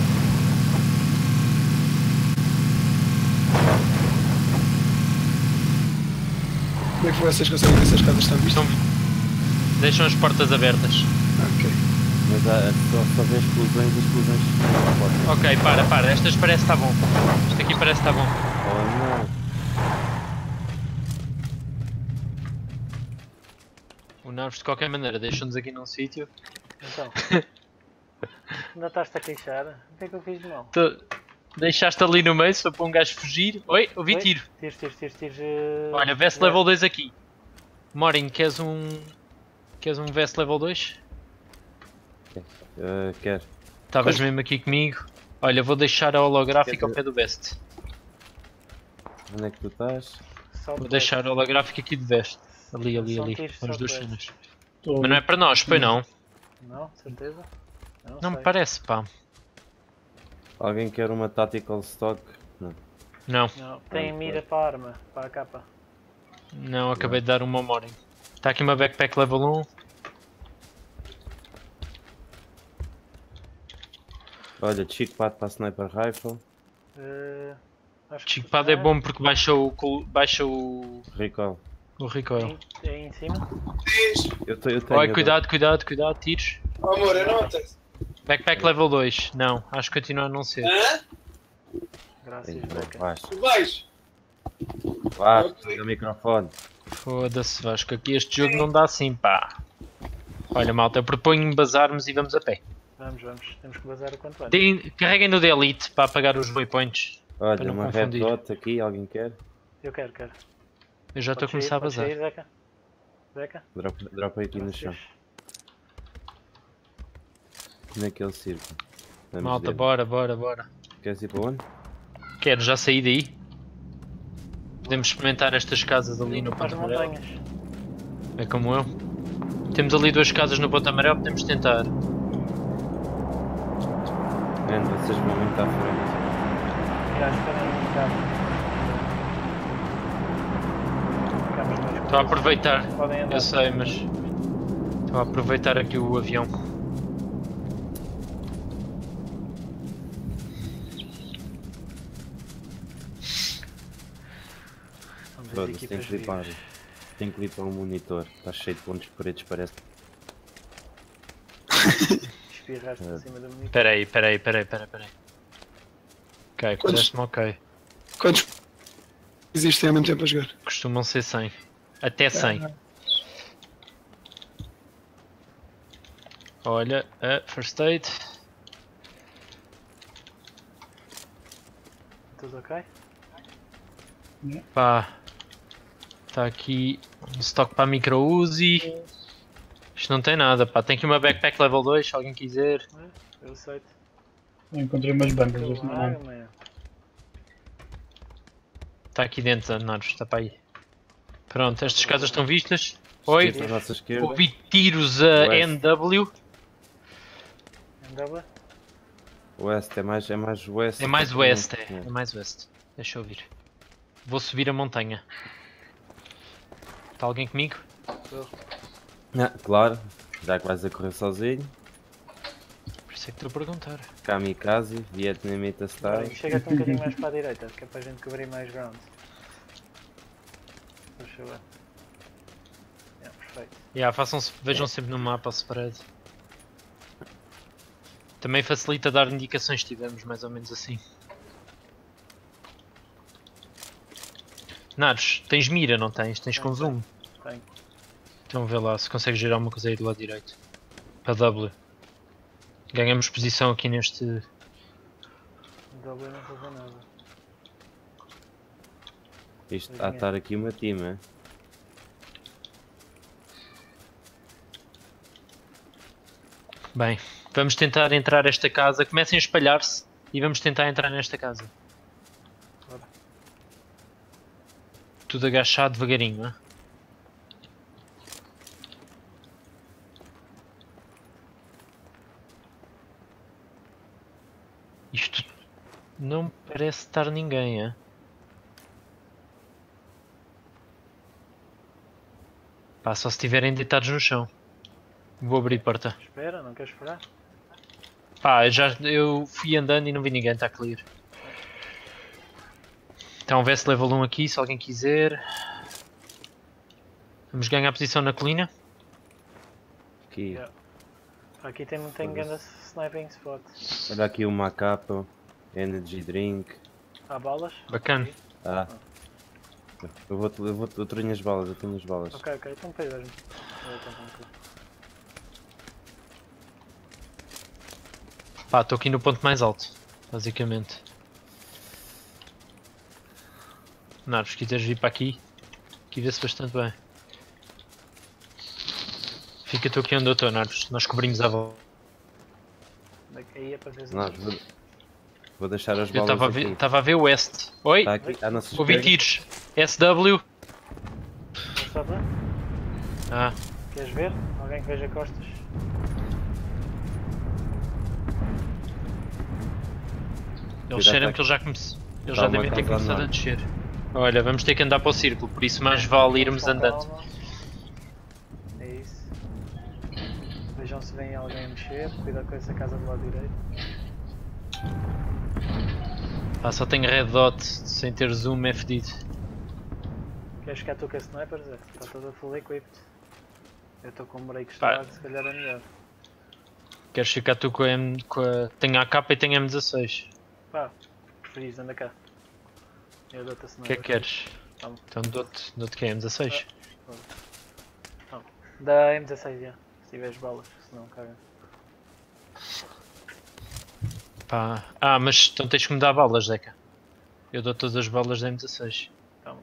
Como é que vocês conseguem ver se as casas estão vistas? Deixam as portas abertas. Ok. Mas só vê explosões e explosões. Ok, para. Estas parece que está bom. Isto aqui parece que está bom. Oh não. O Narvos de qualquer maneira deixam-nos aqui num sítio. Então. Ainda estás-te a queixar? O que é que eu fiz de mal? Deixaste ali no meio só para um gajo fugir. Oi, ouvi Oi? tiro. Tiros. Olha, veste level 2 aqui. Morin, queres um veste level 2? Quero. Estavas mesmo aqui comigo. Olha, vou deixar a holográfica ao pé do veste. Onde é que tu estás? Vou deixar a holográfica aqui de veste. Ali. São tiros São as duas Southwest. cenas. Tô- Mas não é para nós, pois não? Não, certeza? Eu Não me sei. parece, pá. Alguém quer uma tactical stock? Não. Não, Não, tem Não, mira para a arma, para a capa. não, acabei de dar uma Morin. Está aqui uma backpack level 1. Olha, chico pad para a sniper rifle. Acho que Chickpad é bom porque baixa o Recall. recoil. Aí em cima. Eu tenho. Oi, cuidado, tiros. Oh, amor, eu não tenho. Backpack level 2. Não, acho que continua a não ser. Graças Ei, a Deus. Vasco. Tu vais? Vasco, liga o microfone. Foda-se, Vasco, aqui este jogo não dá assim, pá. Olha, malta, eu proponho bazarmos e vamos a pé. Vamos. Temos que vazar o quanto antes. Carreguem no The Elite para apagar os waypoints. Para Olha, não uma confundir. red dot aqui, alguém quer? Eu quero. Eu já estou a Podes começar a podes bazar. sair, Zeca? Dropa aqui no chão. Graças. Naquele círculo. Vamos Malta, ver. bora. Queres ir para onde? Quero já sair daí. Podemos experimentar estas casas ali no Para as ponto amarelo. montanhas. É como eu. Temos ali duas casas no ponto amarelo, podemos tentar. Vocês vão muito à frente. E acho que também um bocado. Ficamos mais Estou a aproveitar. Podem andar. Eu sei, mas estou a aproveitar aqui o avião. São duas Foda-se, equipas tem que limpar. vivas. Tem que limpar o monitor. Está cheio de pontos pretos, parece. Espirraste por cima do monitor. Espera aí. Ok, Quantos? parece-me ok. Quantos existem ao mesmo tempo a jogar? Costumam ser 100. Até 100. Olha, a first aid. Tudo ok? Pá. Está aqui um stock para micro Uzi. Isto não tem nada, pá. Tem aqui uma backpack level 2, se alguém quiser. Eu aceito. Encontrei umas bandas Eu deste momento. mano. Está aqui dentro, Naros, está para aí. Pronto, estas casas estão vistas. Oi, Esquerda, à nossa esquerda. ouvi tiros a West. NW. Andava? Oeste, é mais oeste. É mais oeste, é mais oeste. Deixa eu vir. Vou subir a montanha. Está alguém comigo? Claro, já que vais a correr sozinho. Por isso é que estou a perguntar. Kamikaze, vietnamita style. Chega-te um bocadinho mais para a direita, que é para a gente cobrir mais ground. Deixa eu ver. Perfeito. Vejam sempre no mapa o spread. Também facilita dar indicações se tivermos mais ou menos assim. Naros, tens mira, não tens? Tens com zoom? Tenho. Então vê lá se consegues gerar uma coisa aí do lado direito. Para W. Ganhamos posição aqui neste... W não estou a ver nada. Isto há de estar aqui uma team, é? Bem, vamos tentar entrar esta casa. Comecem a espalhar-se e vamos tentar entrar nesta casa. Bora. Tudo agachado devagarinho, não é? Isto não parece estar ninguém, é? Pá, só se estiverem deitados no chão. Vou abrir a porta. Espera, não queres esperar? Pá, eu fui andando e não vi ninguém, está clear. Então vê-se level 1 aqui, se alguém quiser. Vamos ganhar posição na colina. Aqui. Yeah. Aqui tem grande sniping spot. Olha aqui uma capa, energy drink. Há balas? Bacana. Ah. Eu tenho as balas, eu tenho as balas. Ok, então depois vais-me. Pá, estou aqui no ponto mais alto, basicamente. Naros, se quiseres vir para aqui vê-se bastante bem. Fica tu aqui onde eu estou, Naros, nós cobrimos a volta. Aí é para ver Vou deixar as Eu balas aqui. estava a ver o West. Oi? Está aqui, à nossa Ouvi esquerda. tiros. SW. Não sabe? Ah, Queres ver? Alguém que veja costas? eles Cuidado, cheiram tá que eles já começaram. Eles Tá já uma devem ter casa começado a enorme. descer. Olha, vamos ter que andar para o círculo, por isso mais vale irmos Com andando. calma. É isso. Vejam se vem alguém a mexer. Cuidado com essa casa do lado direito. Pá, só tenho red dot, sem ter zoom é fedido. Queres ficar tu com a sniper, Zé? Está toda full equipped. Eu estou com um break Pá. start, se calhar é melhor. Queres ficar tu com a... Tenho a AK e tenho a M16. Pá, preferis, anda cá. Eu dou-te a O que sniper. é que queres? Vamos. Então dou-te que é M16? Dá M16, já. Se tiveres balas, senão caga. Pá. Ah, mas então tens que me dar balas, Zeca. Eu dou todas as balas da M16. Então.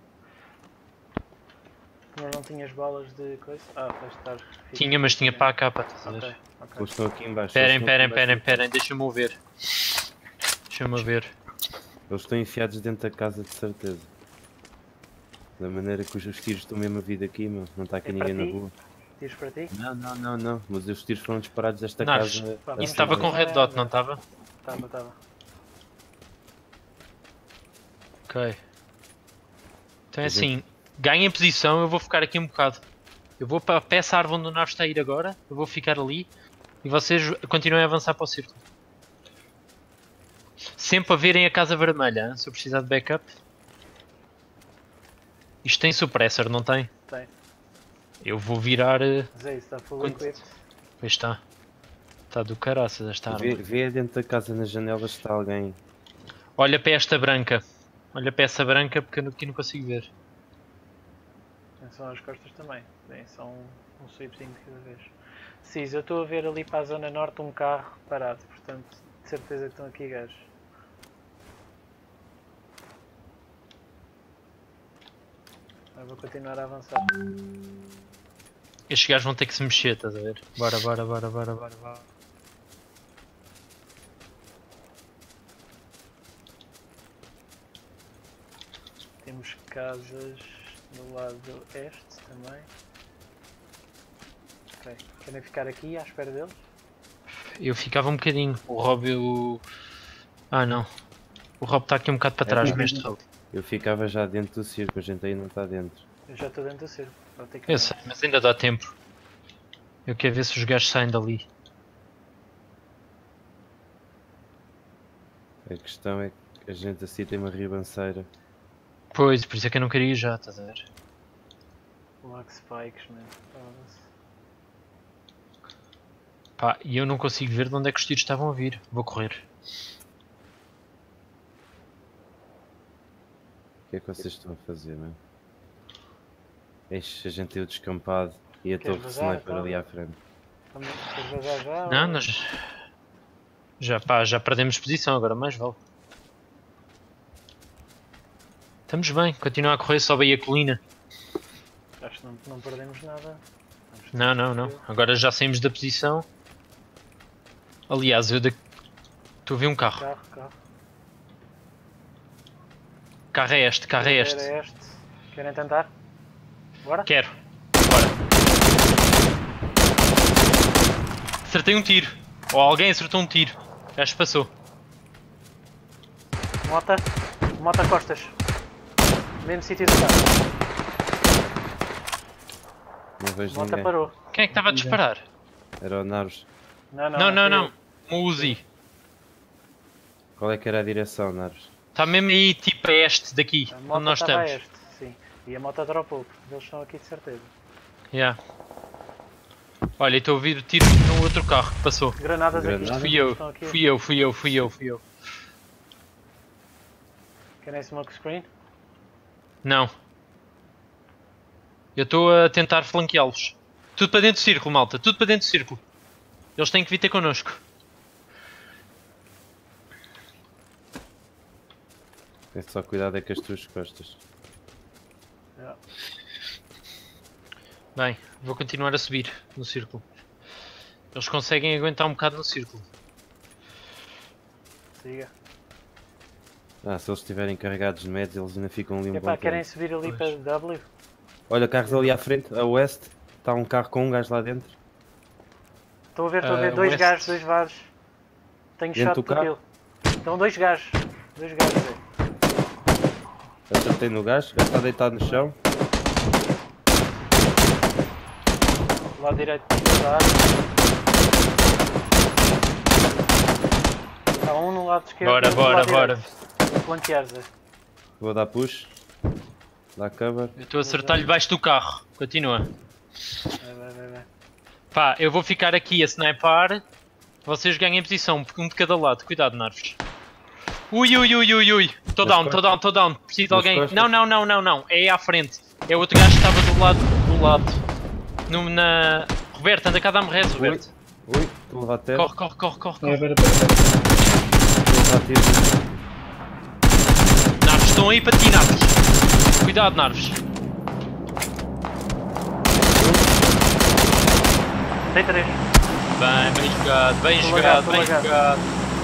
Mas não tinhas balas de coisa? Ah, vais estar. Tinha, mas tinha para a capa, estás a ver? Ok, ok. Eles estão aqui em baixo. Esperem, eles estão aqui em baixo. esperem, deixa-me ver. Deixa-me ver. Eles estão enfiados dentro da casa de certeza. Da maneira que os tiros estão mesmo a vir daqui, meu. Não está aqui É ninguém para na ti? rua. Tiros para ti? Não. Mas os tiros foram disparados desta Naves, casa. Pá, a Isso Sim, estava sim. com red dot, não estava? Estava. Ok. Então é assim, ganhem posição, eu vou ficar aqui um bocado. Eu vou para essa árvore onde o nave está a ir agora, eu vou ficar ali e vocês continuem a avançar para o círculo. Sempre a verem a casa vermelha, hein? Se eu precisar de backup. Isto tem suppressor, não tem? Tem. Eu vou virar... Zé, isso está full Quanto- equipped. Pois está. Está do caraças esta arma. Vê dentro da casa nas janelas se está alguém. Olha para esta branca. Olha para essa branca porque eu aqui não consigo ver. Atenção às costas também. Bem, só um sweepzinho de cada vez. Cis, eu estou a ver ali para a zona norte um carro parado, portanto, de certeza que estão aqui gajos. Eu vou continuar a avançar. Estes gajos vão ter que se mexer, estás a ver? Bora. casas do lado este também. Ok, querem ficar aqui à espera deles? Eu ficava um bocadinho. O Rob eu... Ah não. O Rob está aqui um bocado para trás neste Rob. Eu ficava já dentro do circo, a gente aí não está dentro. Eu já estou dentro do circo. Eu sei, mas ainda dá tempo. Eu quero ver se os gajos saem dali. A questão é que a gente assim tem uma ribanceira. Pois, por isso é que eu não queria ir já, estás a ver? Black Spikes, man. Foda-se. Pá, e eu não consigo ver de onde é que os tiros estavam a vir. Vou correr. O que é que vocês estão a fazer, não é? Eixe, a gente tem o descampado e a torre de sniper ali à frente. Queres vazar já? Não, ou- nós... Já pá, já perdemos posição, agora mais vale. Estamos bem, continua a correr, sobe aí a colina. Acho que não perdemos nada. Não, não, não. Agora já saímos da posição. Aliás, eu daqui... Estou a ver um carro. Carro. Carro é este, carro é este. Era este. Querem tentar? Bora? Quero. Bora. Acertei um tiro. Ou alguém acertou um tiro. Já se passou. Mota costas. Mesmo sítio do carro. Não vejo Mota ninguém. parou. Quem é que estava a disparar? Era o Naros. Não. Um Uzi. Qual é que era a direção, Naros? Está mesmo aí, tipo a este daqui, A onde moto nós estava a estamos. este, sim. E a moto dropou, porque eles estão aqui de certeza. Yeah. Olha, estou a ouvir o tiro no outro carro que passou. Granadas Granada? aqui. Fui eu, Estão aqui. fui eu. Querem smoke screen? Não. Eu estou a tentar flanqueá-los. Tudo para dentro do círculo, malta. Tudo para dentro do círculo. Eles têm que vir ter connosco. Tem só cuidado é com as tuas costas. Yeah. Bem, vou continuar a subir no círculo. Eles conseguem aguentar um bocado no círculo. Siga. Se eles estiverem carregados de meds, eles ainda ficam ali um Epá, bom querem tempo. subir ali para W? Olha, carros ali à frente, a oeste. Está um carro com um gajo lá dentro. Estou a ver. Dois West. gajos, dois vares. Tenho Dentro shot do do carro? kill. Estão dois gajos. Velho. Acertei no gajo, o gajo está deitado no chão. Lado direito da área. Há um no lado esquerdo. Bora, e outro do lado bora. direito. Vou flanquear, Zé. Vou dar push. Dá cover. Eu estou a acertar-lhe debaixo do carro. Continua. Vai. Pá, eu vou ficar aqui a snipar. Vocês ganhem posição, um de cada lado. Cuidado, Narvos. Ui. Estou down. Preciso de Nas alguém. costas? Não. É aí à frente. É outro gajo que estava do lado. Na... Roberto, anda cá, dá-me res, Roberto. Ui, estou a levar terra. Corre. Espera. Estou a levar tiro. Narvos, estão aí para ti, Narvos. Cuidado, Narvos. Tem três. Bem jogado. Estou lagado.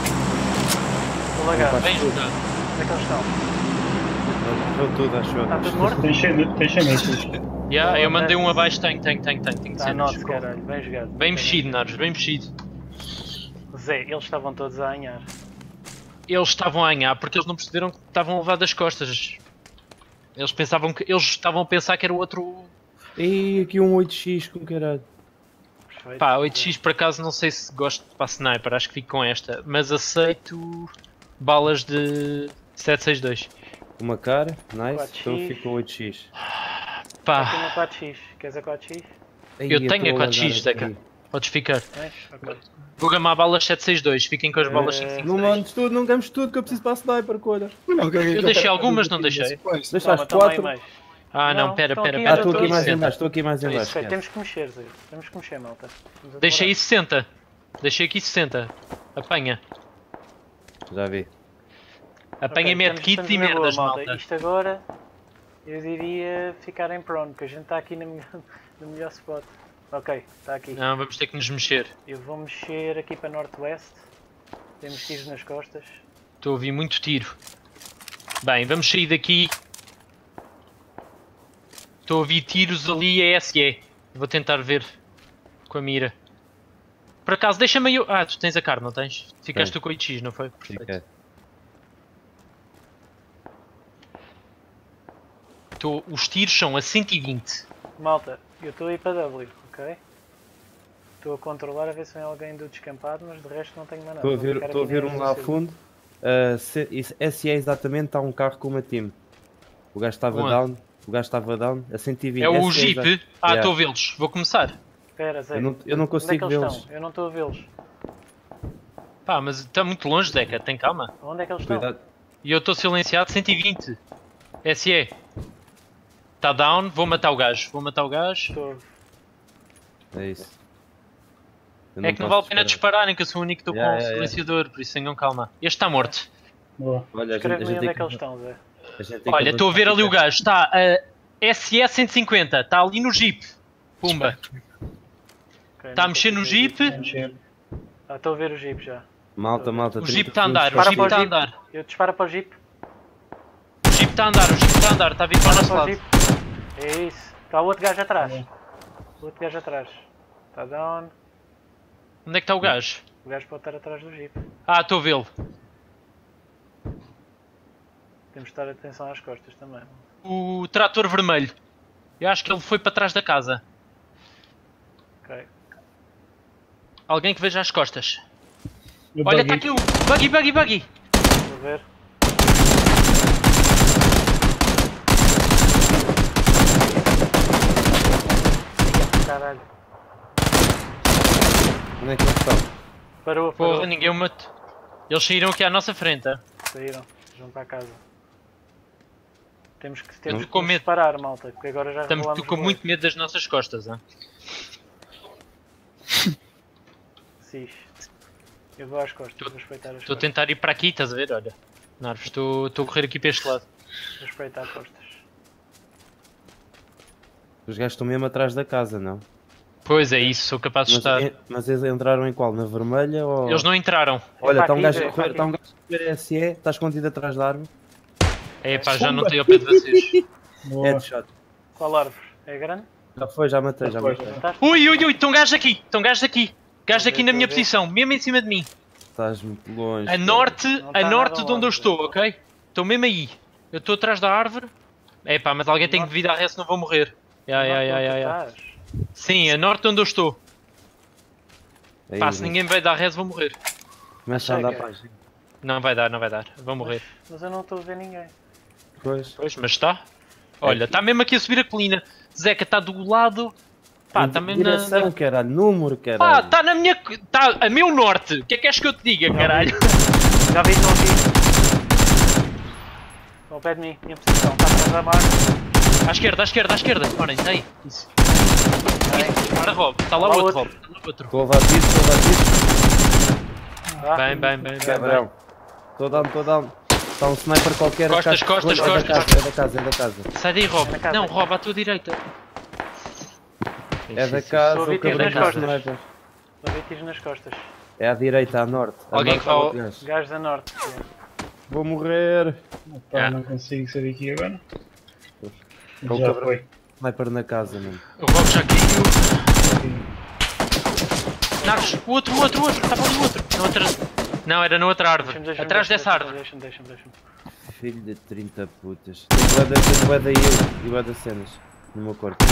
Bem jogado. Onde é que eles estão? Estou tudo, acho eu. Está tudo morto? Tem chametes. Yeah, eu mandei um abaixo, tenho que Está ser. nosso, caralho. Bem jogado. Bem mexido, Narvos, bem mexido. Zé, eles estavam todos a anhar. Eles estavam a anhar porque eles não perceberam que estavam a levar das costas. Eles estavam a pensar que era o outro. Ih, aqui um 8x com caralho. Perfeito. Pá, 8x por acaso não sei se gosto para sniper, acho que fico com esta, mas aceito balas de 762. Uma cara, nice. 4x. Então ficou 8x. Pá, Tem uma 4x. Queres a 4x? eu tenho a 4x, Deca. Podes ficar. Tens? Ok. Vou gamar balas 762, fiquem com as balas 556. Não mandes tudo, não games tudo que eu preciso para a sniper, coisa. Eu deixei algumas, não deixei? Deixaste Toma aí 4. mais. Ah não, Não, pera. estão aqui, Estou aqui mais em 60. baixo, estou aqui mais em baixo. Ok, temos que mexer, Zé. Temos que mexer, malta. Estamos a Deixei aí demorar. 60. Deixei aqui 60. Apanha. Já vi. Apanha Ok, medkits estamos e na boa, merdas, malta. Isto agora, eu diria ficar em prone, porque a gente está aqui no melhor spot. Ok, está aqui. Não, vamos ter que nos mexer. Eu vou mexer aqui para norte-oeste. Temos tiros nas costas. Estou a ouvir muito tiro. Bem, vamos sair daqui. Estou a ouvir tiros ali a SE. Vou tentar ver com a mira. Por acaso, deixa-me aí... Ah, tu tens a carne, não tens? Ficaste tu com o IX, não foi? Perfeito. Fica. Os tiros são a 120. Malta, eu estou a ir para W, ok? Estou a controlar a ver se vem alguém do descampado, mas de resto não tenho mais nada. Estou a ver um lá ao fundo. SE exatamente, está um carro com uma team. O gajo estava down. O gajo estava down a 120. É o SE Jeep? Ah, estou a vê-los. Vou começar. Espera, Zé. Eu não consigo vê-los. Eu não estou a vê-los. Pá, mas está muito longe, Zeca. Tem calma. Onde é que eles estão? Cuidado. E eu estou silenciado 120. SE. Está down. Vou matar o gajo. Estou. É isso. É que não vale a pena dispararem, que eu sou o único que estou com o silenciador, por isso tenham calma. Este está morto. Boa. Olha, Escreve-me onde é que eles estão, Zé. Olha, estou a ver ali o gajo. Está a SE 150. Está ali no Jeep. Pumba. Está a mexer no Jeep. Estou a ver o Jeep já. Malta. O Jeep está a andar. O Jeep está a andar. Eu disparo para o Jeep. O Jeep está a andar. Está a vir para o nosso lado. É isso. Está o outro gajo atrás. Está down. Onde é que está o gajo? O gajo pode estar atrás do Jeep. Ah, estou a vê-lo. Temos de estar atenção às costas também. O trator vermelho. Eu acho que ele foi para trás da casa. Ok. Alguém que veja as costas. Olha, está aqui o buggy. Estou a ver. Caralho. Onde é que eles estão? Parou. Porra, ninguém o matou. Eles saíram aqui à nossa frente. Saíram. Vão para a casa. Temos que com medo. parar, malta, porque agora já Estamos rolamos com o muito boi. medo das nossas costas. Hein? Sim. Eu vou às costas, vou respeitar as Estou a costas. tentar ir para aqui, estás a ver? Olha. Narves, estou a correr aqui para este lado. Vou respeitar costas. Os gajos estão mesmo atrás da casa, não? Pois é isso, sou capaz de estar. Mas eles entraram em qual? Na vermelha ou... Eles não entraram. Olha, está Para um aqui, gajo a correr, para está um gajo a correr SE, está escondido atrás da árvore. É pá, já não tenho ao pé de vocês. Headshot. Qual árvore? É grande? Já matei. Mataste? Ui, estão gajos aqui. Gajos aqui na minha posição, mesmo em cima de mim. Estás muito longe. A norte nada de onde longe, eu estou, ok? Estou mesmo aí. Eu estou atrás da árvore. É pá, mas alguém tem que vir à ré, senão vou morrer. Estás? Sim, a norte de onde eu estou. Aí, Pá, se ninguém me vai dar res, vou morrer. Começa a andar Chega. para a gente. Não vai dar. Vou morrer. Mas eu não estou a ver ninguém. Pois. Pois, mas está. Olha, está mesmo aqui a subir a colina. Zeca, está do lado. Pá, está mesmo Direção, caralho. Número, caralho. Pá, está na minha... Está a meu norte. O que é que queres que eu te diga, caralho? Já vi, estão aqui. Estão ao pé de mim, minha posição. Está atrás da marca. À esquerda. Olhem, está aí. Isso. Para Rob. Está lá Lá outro, outro. Rob. Está lá outro. Estou a levar tiro. Bem. Cabrão. Estou down. Está um sniper qualquer. Costas. É da casa. Sai daí, Rob. Na casa. Não, Rob, à tua direita. É da casa. Estou a ver O cabrão tiros nas dos costas. snipers. Estou a ver tiros nas costas. É à direita, à norte. À Alguém norte que há fala- outro gajo. Gajos da norte. Vou morrer. Pá, não consigo sair daqui agora. Com o Já cabrão. foi. Sniper na casa, mano. O Rob já caiu. Narcos, o outro. Estava ali o outro. Não, era na outra árvore. Atrás dessa árvore. Deixa-me. Filho de 30 putas. Tenho bué da eu e bué da cenas no meu corpo.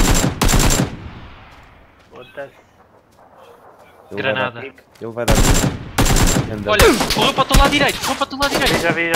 Foda-se. Ele Granada. Ele vai dar pique. Anda. Olha, correu para o teu lado direito. Já vi.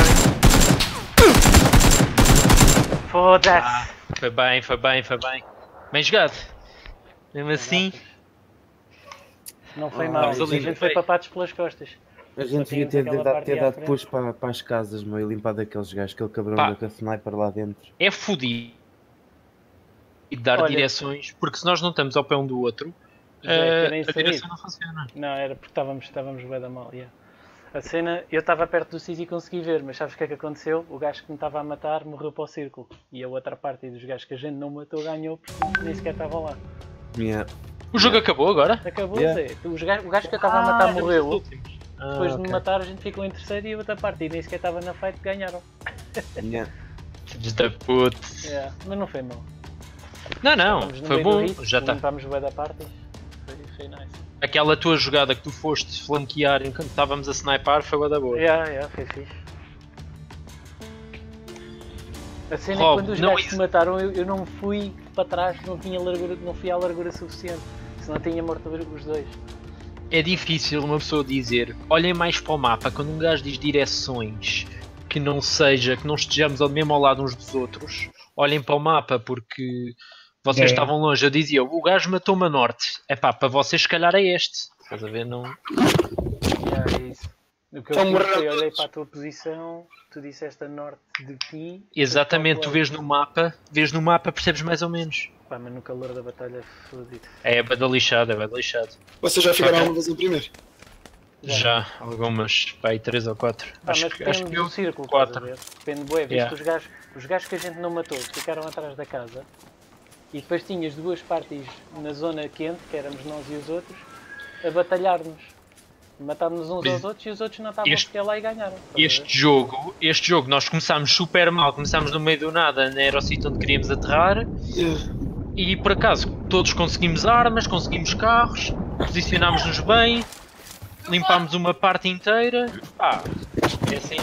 Foda-se. Foi bem. Bem jogado. Mesmo assim, Não foi mal. Vamos A ali. gente foi papados pelas costas. A Só gente devia tínhamos ter aquela parte à dado frente. push para as casas, meu, e limpar daqueles gajos, aquele cabrão Pá. da com a sniper lá dentro. é fodido. E dar Olha. direções, porque se nós não estamos ao pé um do outro, Querem a sair? direção não funciona. Não, era porque estávamos bem da mal. Yeah. A cena, eu estava perto do Cis e consegui ver, mas sabes o que é que aconteceu? O gajo que me estava a matar morreu para o círculo. E a outra parte dos gajos que a gente não matou ganhou porque nem sequer estava lá. Yeah. O jogo acabou agora? Acabou, Yeah. Zé. O gajo que eu estava a matar morreu. Ah, Depois de ok. me matar a gente ficou em terceiro e a outra parte. E nem sequer estava na fight ganharam. Yeah. Filhos da puta. Yeah. Mas não foi mal. Não, foi bom, já está. Limpámos bué da parte. Foi nice. Aquela tua jogada que tu foste flanquear enquanto estávamos a sniper foi bué da boa. Foi fixe. A cena é que quando os gajos te mataram, eu não fui para trás, não fui à largura suficiente, senão tinha morto os dois. É difícil uma pessoa dizer, olhem mais para o mapa, quando um gajo diz direções que não estejamos mesmo ao lado uns dos outros, olhem para o mapa porque vocês estavam longe. Eu dizia, o gajo matou-me a norte, para vocês se calhar é este, estás a ver? Não... É isso. O que eu fiz foi, olhei para a tua posição, tu disseste a norte de ti. Exatamente, tu vês no mapa, percebes mais ou menos. Pá, mas no calor da batalha é fodido. É bada lixado. Vocês já ficaram alguma vez em primeiro? Já, algumas, aí 3 ou 4. Acho que do círculo, 4. Depende bué, viste os gajos que a gente não matou, ficaram atrás da casa. E depois tinhas duas partes na zona quente, que éramos nós e os outros, a batalhar-nos. Matámos uns aos outros e os outros não estavam a ficar lá e ganharam. Este jogo nós começámos super mal, começámos no meio do nada, não era o sítio onde queríamos aterrar. E por acaso todos conseguimos armas, conseguimos carros, posicionámos-nos bem, limpámos uma parte inteira. É assim.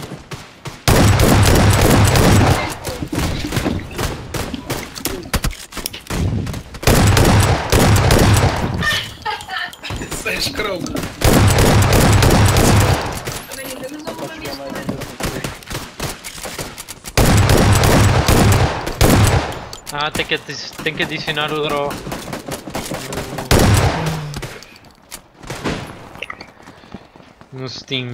Isso é escromo. Tem que adicionar o draw. No Steam.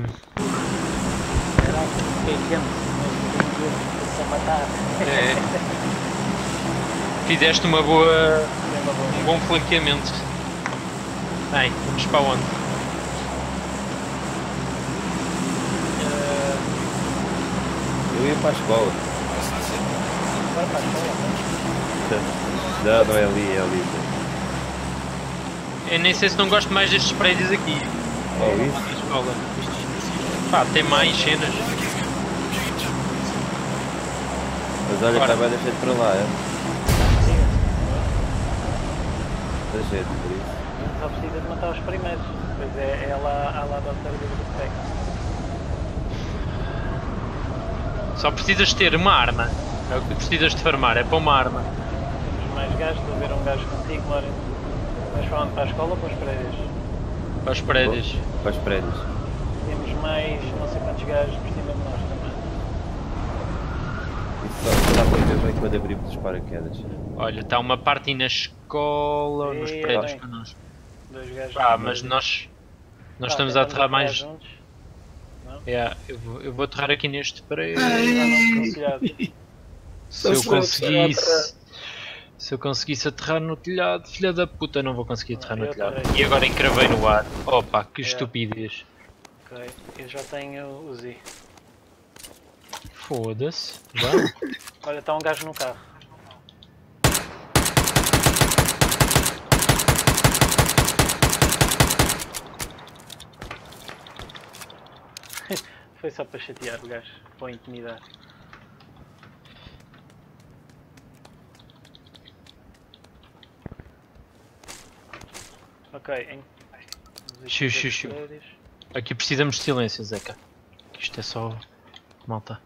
Fizeste um bom flanqueamento. Vamos para onde? Eu ia para a escola. Vai para a escola, não é ali, é ali. Eu nem sei se não gosto mais destes prédios aqui. Isso? Tem mais cenas. Mas olha que vai deixar para lá, é? Deixa por isso. Só precisa de matar os primeiros. Pois é lá da altura do Tech. Só precisas ter uma arma. É o que precisas de farmar, é para uma arma. Temos mais gajos, estou a ver um gajo contigo, Mário. Vais para onde? Para a escola ou para os prédios? Para os prédios. Para os prédios. Temos mais não sei quantos gajos por cima de nós também. Isso só dá para ver bem quando abrimos os paraquedas. Olha, está uma parte na escola ou nos prédios connosco. Dois gajos. Mas nós estamos a aterrar mais. Juntos. Eu vou aterrar aqui neste prédio. Se eu conseguisse aterrar no telhado, filha da puta, não vou conseguir aterrar no telhado. E agora encravei no ar. Opa, que estupidez. Ok, eu já tenho o Z. Foda-se. Olha, está um gajo no carro. Foi só para chatear o gajo, para intimidar. Ok, Xiu. Aqui precisamos de silêncio, Zeca. Isto é só malta.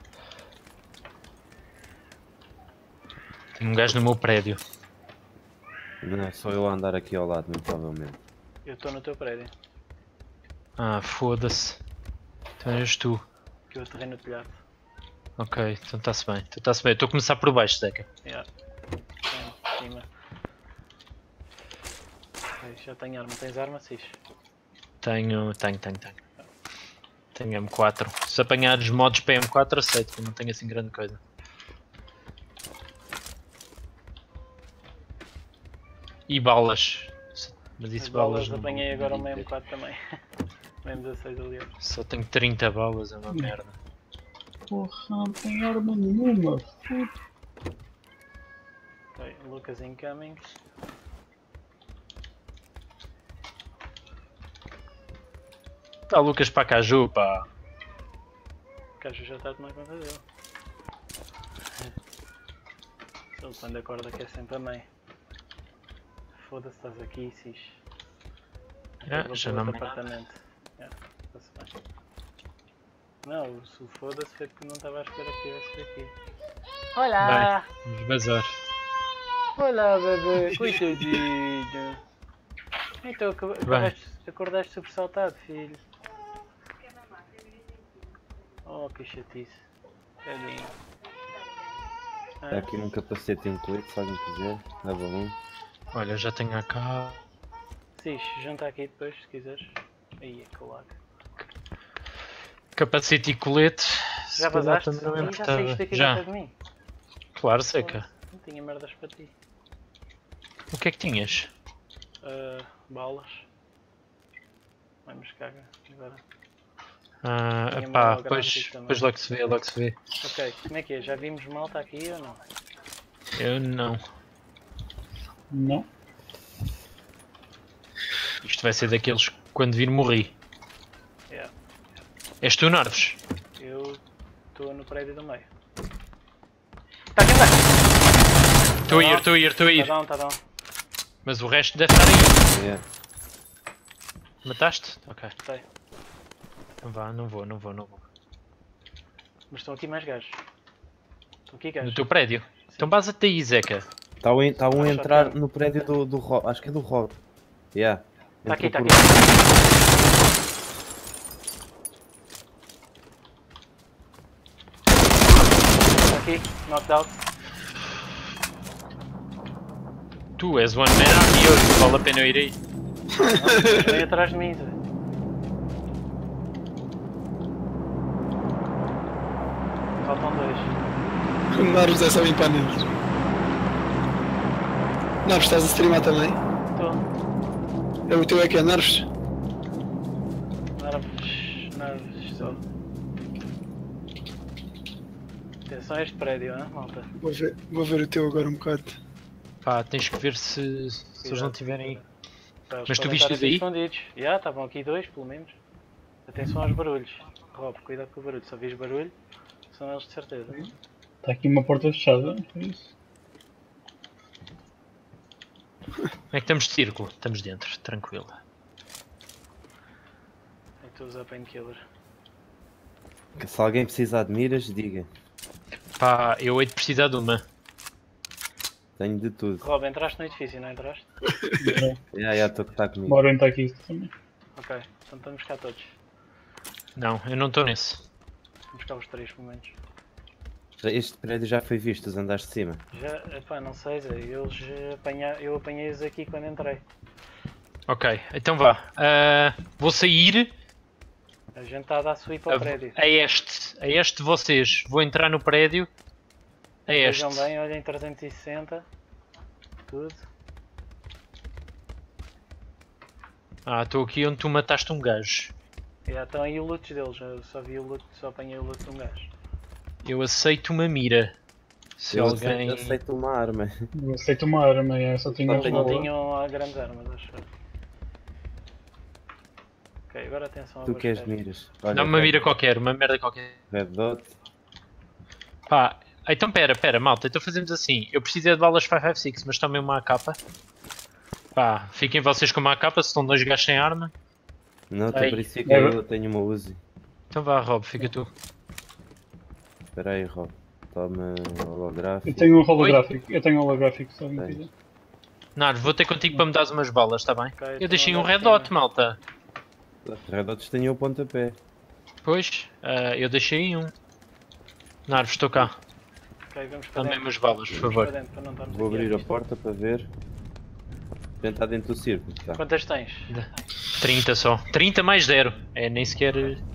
Tem um gajo no meu prédio. Não é só eu a andar aqui ao lado, muito provavelmente. Eu estou no teu prédio. Foda-se. Então és tu. Que eu aterrei no telhado. Ok, então está-se bem. Eu estou a começar por baixo, Zeca. Em cima. Já tenho arma. Tens arma, Cis? Tenho. Tenho M4. Se apanhares modos para M4 aceito, que eu não tenho assim grande coisa. E balas. Mas isso balas não. Apanhei agora uma M4 também. Uma M16 ali. Só tenho 30 balas, é uma merda. Porra, não tem arma nenhuma. Ok, Lucas incoming. Tá Lucas para Caju, pá. Caju já está a tomar conta dele. Ele quando acorda quer sempre a mãe. foda-se, estás aqui, sis. Já não me apartamento. Está-se bem. Não, o foda-se foi porque não estava à espera que estivesse aqui. Olá! Vamos bazar. Olá, bebê, coitadinho. Então, acordaste sobressaltado, filho. Oh, que chatice. Tadinho. Está aqui num capacete incluído, se alguém quiser. Leva um. Olha, já tenho a cá. Sis, junta aqui depois, se quiseres. Aí, é que lag. Capacete e colete. Já vazaste? Não Já saíste daqui já. de mim? Claro, seca. Não tinha merdas para ti. O que é que tinhas? Balas. Vamos caga, agora. Pá, depois logo se vê, logo se vê. Ok, como é que é? Já vimos malta aqui ou não? Eu não. Não. Isto vai ser daqueles que quando vir morri. Yeah. És tu, Narves? Eu estou no prédio do meio. Está aqui embaixo! Estou a ir. Tá down. Mas o resto deve estar aí. Yeah. Mataste? Ok. Sei. Então vá, não vou. Mas estão aqui mais gajos. Estão aqui gajos. No teu prédio? Então basa-te aí, Zeca. Está um a entrar no prédio do Rob. Acho que é do Rob. Yeah. Está aqui. Entrou Está aqui, knocked out. Tu és one man army hoje, vale a pena eu ir aí. Vem atrás de mim, Zé. Faltam dois. O Narves é só limpar neles. Narves, estás a streamar também? Estou. É o teu é que é Narves? Narves, só. Atenção a este prédio, hein, malta? Vou ver o teu agora um bocado. Pá, tens que ver se eles não estiverem aí. Tá, Mas tu viste aí? Já, estavam aqui dois, pelo menos. Atenção aos barulhos. Rob, cuidado com o barulho. Só vês barulho, são eles de certeza. Está aqui uma porta fechada, por isso. Como é que estamos de círculo? Estamos dentro, tranquilo. Estou a usar painkiller. Se alguém precisar de miras, diga. Pá, eu hei de precisar de uma. Tenho de tudo. Rob, entraste no edifício, não entraste? Estou que está comigo. Bora entrar aqui também. Ok, então estamos cá todos. Não, eu não estou nesse. Vamos cá os três, pelo menos. Este prédio já foi visto, os andares de cima. Já, epá, não sei, Zé. Eu apanhei-os aqui quando entrei. Ok, então vá. Vou sair A gente está a dar sweep ao prédio. a este de vocês. Vou entrar no prédio. A este. Vejam bem, olhem 360. Tudo. Estou aqui onde tu mataste um gajo. Já estão aí o loot deles. Eu só vi o loot, só apanhei o loot de um gajo. Eu aceito uma mira. Se Eu alguém... aceito uma arma. Eu aceito uma arma, só tinha Só tenho Não uma. tinham grandes armas, acho. Ok, agora atenção ao Tu queres basquete. miras? Olha, Dá-me uma mira qualquer, uma merda qualquer. Red Dot. Pá, então pera, malta, então fazemos assim. Eu preciso é de balas 556, mas tomem uma AK. Pá, fiquem vocês com uma AK, se estão dois gajos sem arma. Não, Aí. por isso que eu tenho uma Uzi. Então vá, Rob, fica tu. Espera aí, Rob. Toma holográfico. Eu tenho um holográfico, se alguém Tem. quiser. Narves, vou ter contigo para me dar umas balas, está bem? Ok, Eu então deixei um anda red por cima. dot, malta. Red Dots tem o pontapé. Pois, eu deixei um. Narves, estou cá. Ok, vamos para Dá-me dentro. umas balas, por Vamos favor. para dentro, para não estarmos Vou aqui abrir a vista. porta para ver. Tentar dentro do círculo. Tá. Quantas tens? 30 só. 30 mais 0. É nem sequer...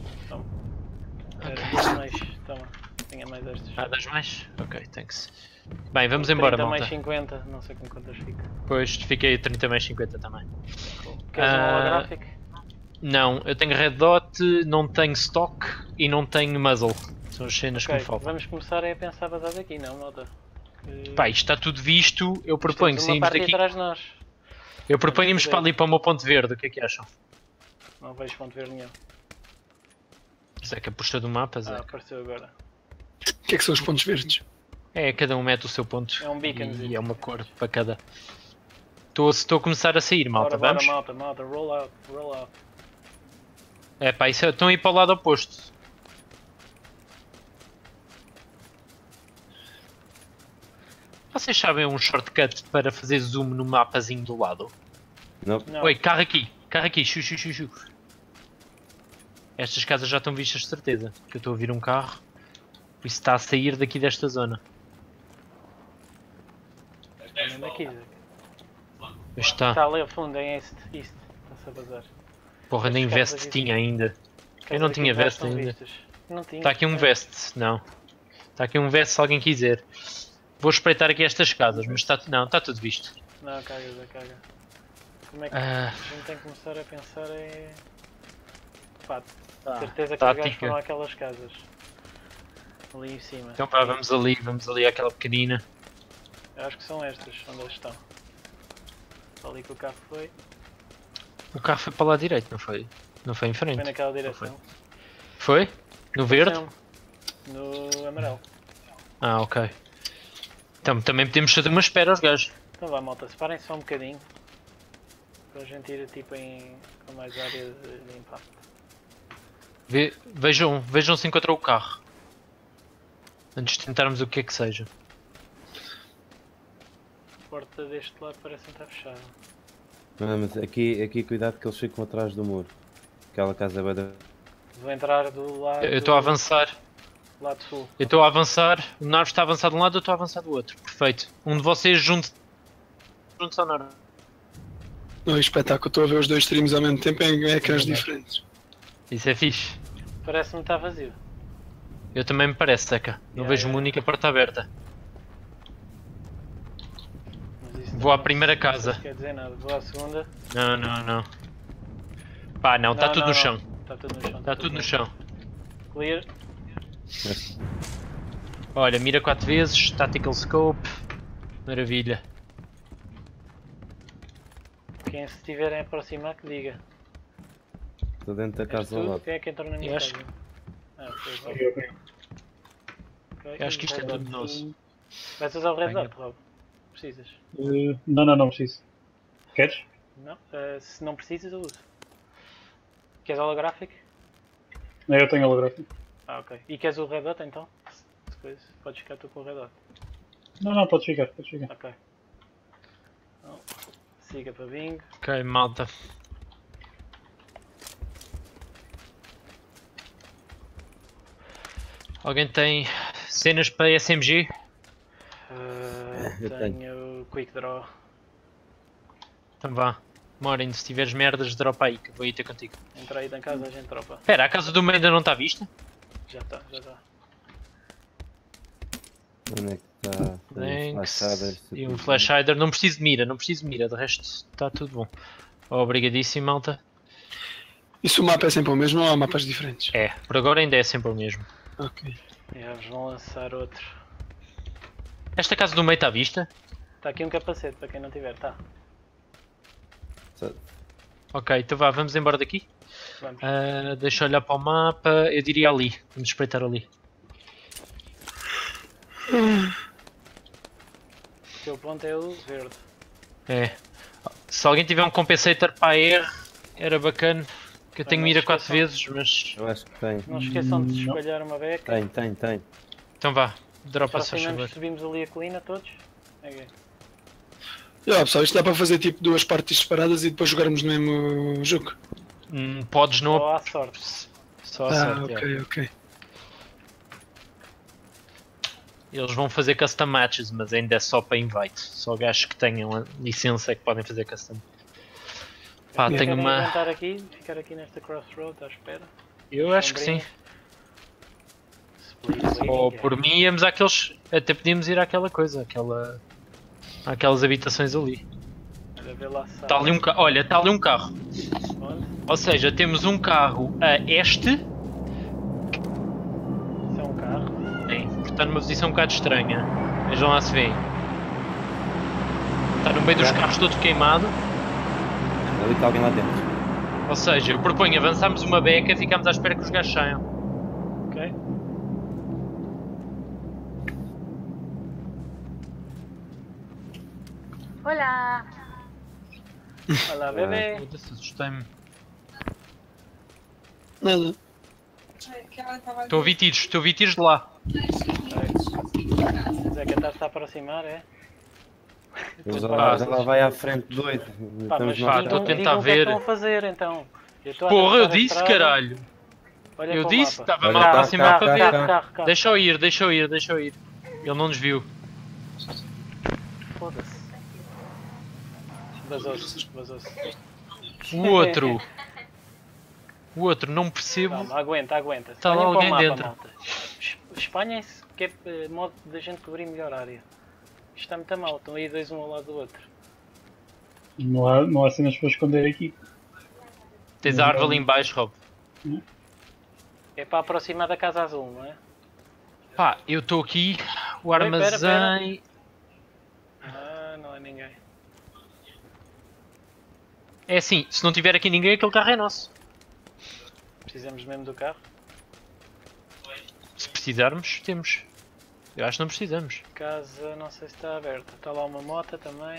Era mais. Toma, tinha mais estes. das mais? Ok, thanks. Bem, vamos embora, 30 malta. mais 50, não sei com quantas fica. Pois, fiquei 30 mais 50 também. Queres um holográfico? Não, eu tenho red dot, não tenho stock e não tenho muzzle. São as cenas que Ok, me faltam. vamos começar a pensar basado aqui, não, malta? Pá, isto está tudo visto, eu proponho Temos uma sairmos parte daqui. atrás de nós. Eu proponho irmos para ali para o meu ponto verde, o que é que acham? Não vejo ponto ver nenhum. Zé que aposta do mapa, Zé. Apareceu agora. O que é que são os pontos verdes? É, cada um mete o seu ponto. É um beacon, e é uma cor para cada. Estou a começar a sair, malta, bora, vamos? malta, roll out. É pá, estão a ir para o lado oposto. Vocês sabem um shortcut para fazer zoom no mapazinho do lado? Não. Oi, carro aqui, chu. Estas casas já estão vistas de certeza, que eu estou a ouvir um carro, por isso está a sair daqui desta zona. Também daqui, Zé. Está. Está ali ao fundo, em East. Está-se a bazar. Porra, nem As vest casas tinha ainda. Eu Casas não aqui tinha atrás vest estão ainda. vistas. Não tinha. Está aqui um vest, não. Está aqui um vest se alguém quiser. Vou espreitar aqui estas casas, mas está, não, está tudo visto. Não, caga, Zé, caga. Como é que a gente tem que começar a pensar em... Pá, certeza que os gajos foram àquelas casas. Ali em cima. Então pá, vamos ali àquela pequenina. Eu acho que são estas, onde eles estão. Ali que o carro foi. O carro foi para lá direito, não foi? Não foi em frente? Foi naquela direção. Foi? No verde? Não, no amarelo. Ah, ok. Então também podemos fazer uma espera aos gajos. Então vá, malta, separem só um bocadinho. Para a gente ir tipo com mais área de impacto. Vejam se encontrou o carro. Antes de tentarmos o que é que seja. A porta deste lado parece estar fechada. Não, mas aqui cuidado que eles ficam atrás do muro. Aquela casa vai dar. Vou entrar do lado... Eu estou a avançar. Lado sul. Eu estou a avançar. O Narvo está a avançar de um lado, eu estou a avançar do outro. Perfeito. Um de vocês junte-se ao Narvo. No espetáculo, estou a ver os dois streams ao mesmo tempo em ecrãs diferentes. Isso é fixe. Parece-me estar vazio. Eu também me parece, Seca. Não vejo uma única porta aberta. Vou à primeira casa. Não quer dizer nada. Vou à segunda. Não. Pá, não, está tudo no chão. Está tudo no chão. Está tudo no chão. Clear. Olha, mira 4 vezes, tactical scope. Maravilha. Quem se estiverem a aproximar que diga. Estou dentro da casa ao lado. Quem é que entrou na minha casa? Foi. Ok. Eu acho que isto é tudo nosso. Vais usar o red dot, Rob? Precisas? Não preciso. Queres? Não? Se não precisas, eu uso. Queres holográfico? Eu tenho holográfico. Ah, ok. E queres o red dot então? Depois podes ficar tu com o red dot. Não, podes ficar. Ok. Então, siga para Bing. Ok, malta. Alguém tem cenas para SMG? Eu Tenho Quick Draw. Então vá. Morin, se tiveres merdas, dropa aí, que eu vou ir ter contigo. Entra aí na casa, a gente tropa. Espera, a casa do meio ainda não está vista? Já está. Onde é que está? Thanks. E um flash hider. Não preciso de mira, de resto está tudo bom. Obrigadíssimo, malta. E se o mapa é sempre o mesmo ou há mapas diferentes? É, por agora ainda é sempre o mesmo. Ok. Já vos vão lançar outro. Esta casa do meio está vista? Está aqui um capacete para quem não tiver, tá? Ok, então vá, vamos embora daqui. Vamos. Deixa eu olhar para o mapa, eu diria ali. Vamos espreitar ali. O teu ponto é o verde. É. Se alguém tiver um compensator para a R, era bacana. Que eu tenho mira 4 vezes, mas... Eu acho que tem. Não se esqueçam de espalhar uma beca. Tem. Então vá, dropa se faz favor. Aproximamos, subimos ali a colina todos. Okay. Pessoal, isto dá para fazer tipo 2 partes separadas e depois jogarmos no mesmo jogo? Podes não... Só à sorte. Só a sorte, ok. Eles vão fazer custom matches, mas ainda é só para invite. Só gajos que tenham a licença é que podem fazer custom. Pá, tenho uma... Ficar aqui nesta crossroad à espera. Eu acho que sim. Ou por mim íamos àqueles... Até podíamos ir àquela coisa, àquelas habitações ali. Está ali um carro. Olha, está ali um carro. Onde? Ou seja, temos um carro a este. Isso é um carro. Está numa posição um bocado estranha. Vejam lá se vê. Está no meio dos carros todo queimado. Ali está alguém lá dentro. Ou seja, eu proponho avançarmos uma beca e ficamos à espera que os gajos saiam. Ok. Hola. Olha lá, bebê. Foda-se, assustei-me. Nada. Estou a ouvir tiros de lá. Zeca está-se a aproximar, é? Ele já lá vai à frente doido. Pá, mas Pá, estou a tentar digam o que é que ver. estão a fazer então. Porra, eu disse, caralho. Olha Eu para o disse, mapa. estava-me a Carro, aproximar para ver. carro. Deixa eu ir. Ele não nos viu. Foda-se. Vazou-se. O outro, não percebo. Calma, aguenta. Está lá Olhem para o alguém mapa, dentro. malta. Espanhem-se, que é modo da gente cobrir melhor a área. Isto está muito mal, estão aí dois um ao lado do outro. Não há cenas para esconder aqui. Tens a árvore ali em baixo, Rob. É para aproximar da casa azul, não é? Pá, eu estou aqui. O Oi, armazém. Ah, não é ninguém. É assim, se não tiver aqui ninguém, aquele carro é nosso. Precisamos mesmo do carro? Se precisarmos, temos. Eu acho que não precisamos. Casa, não sei se está aberta. Está lá uma moto também.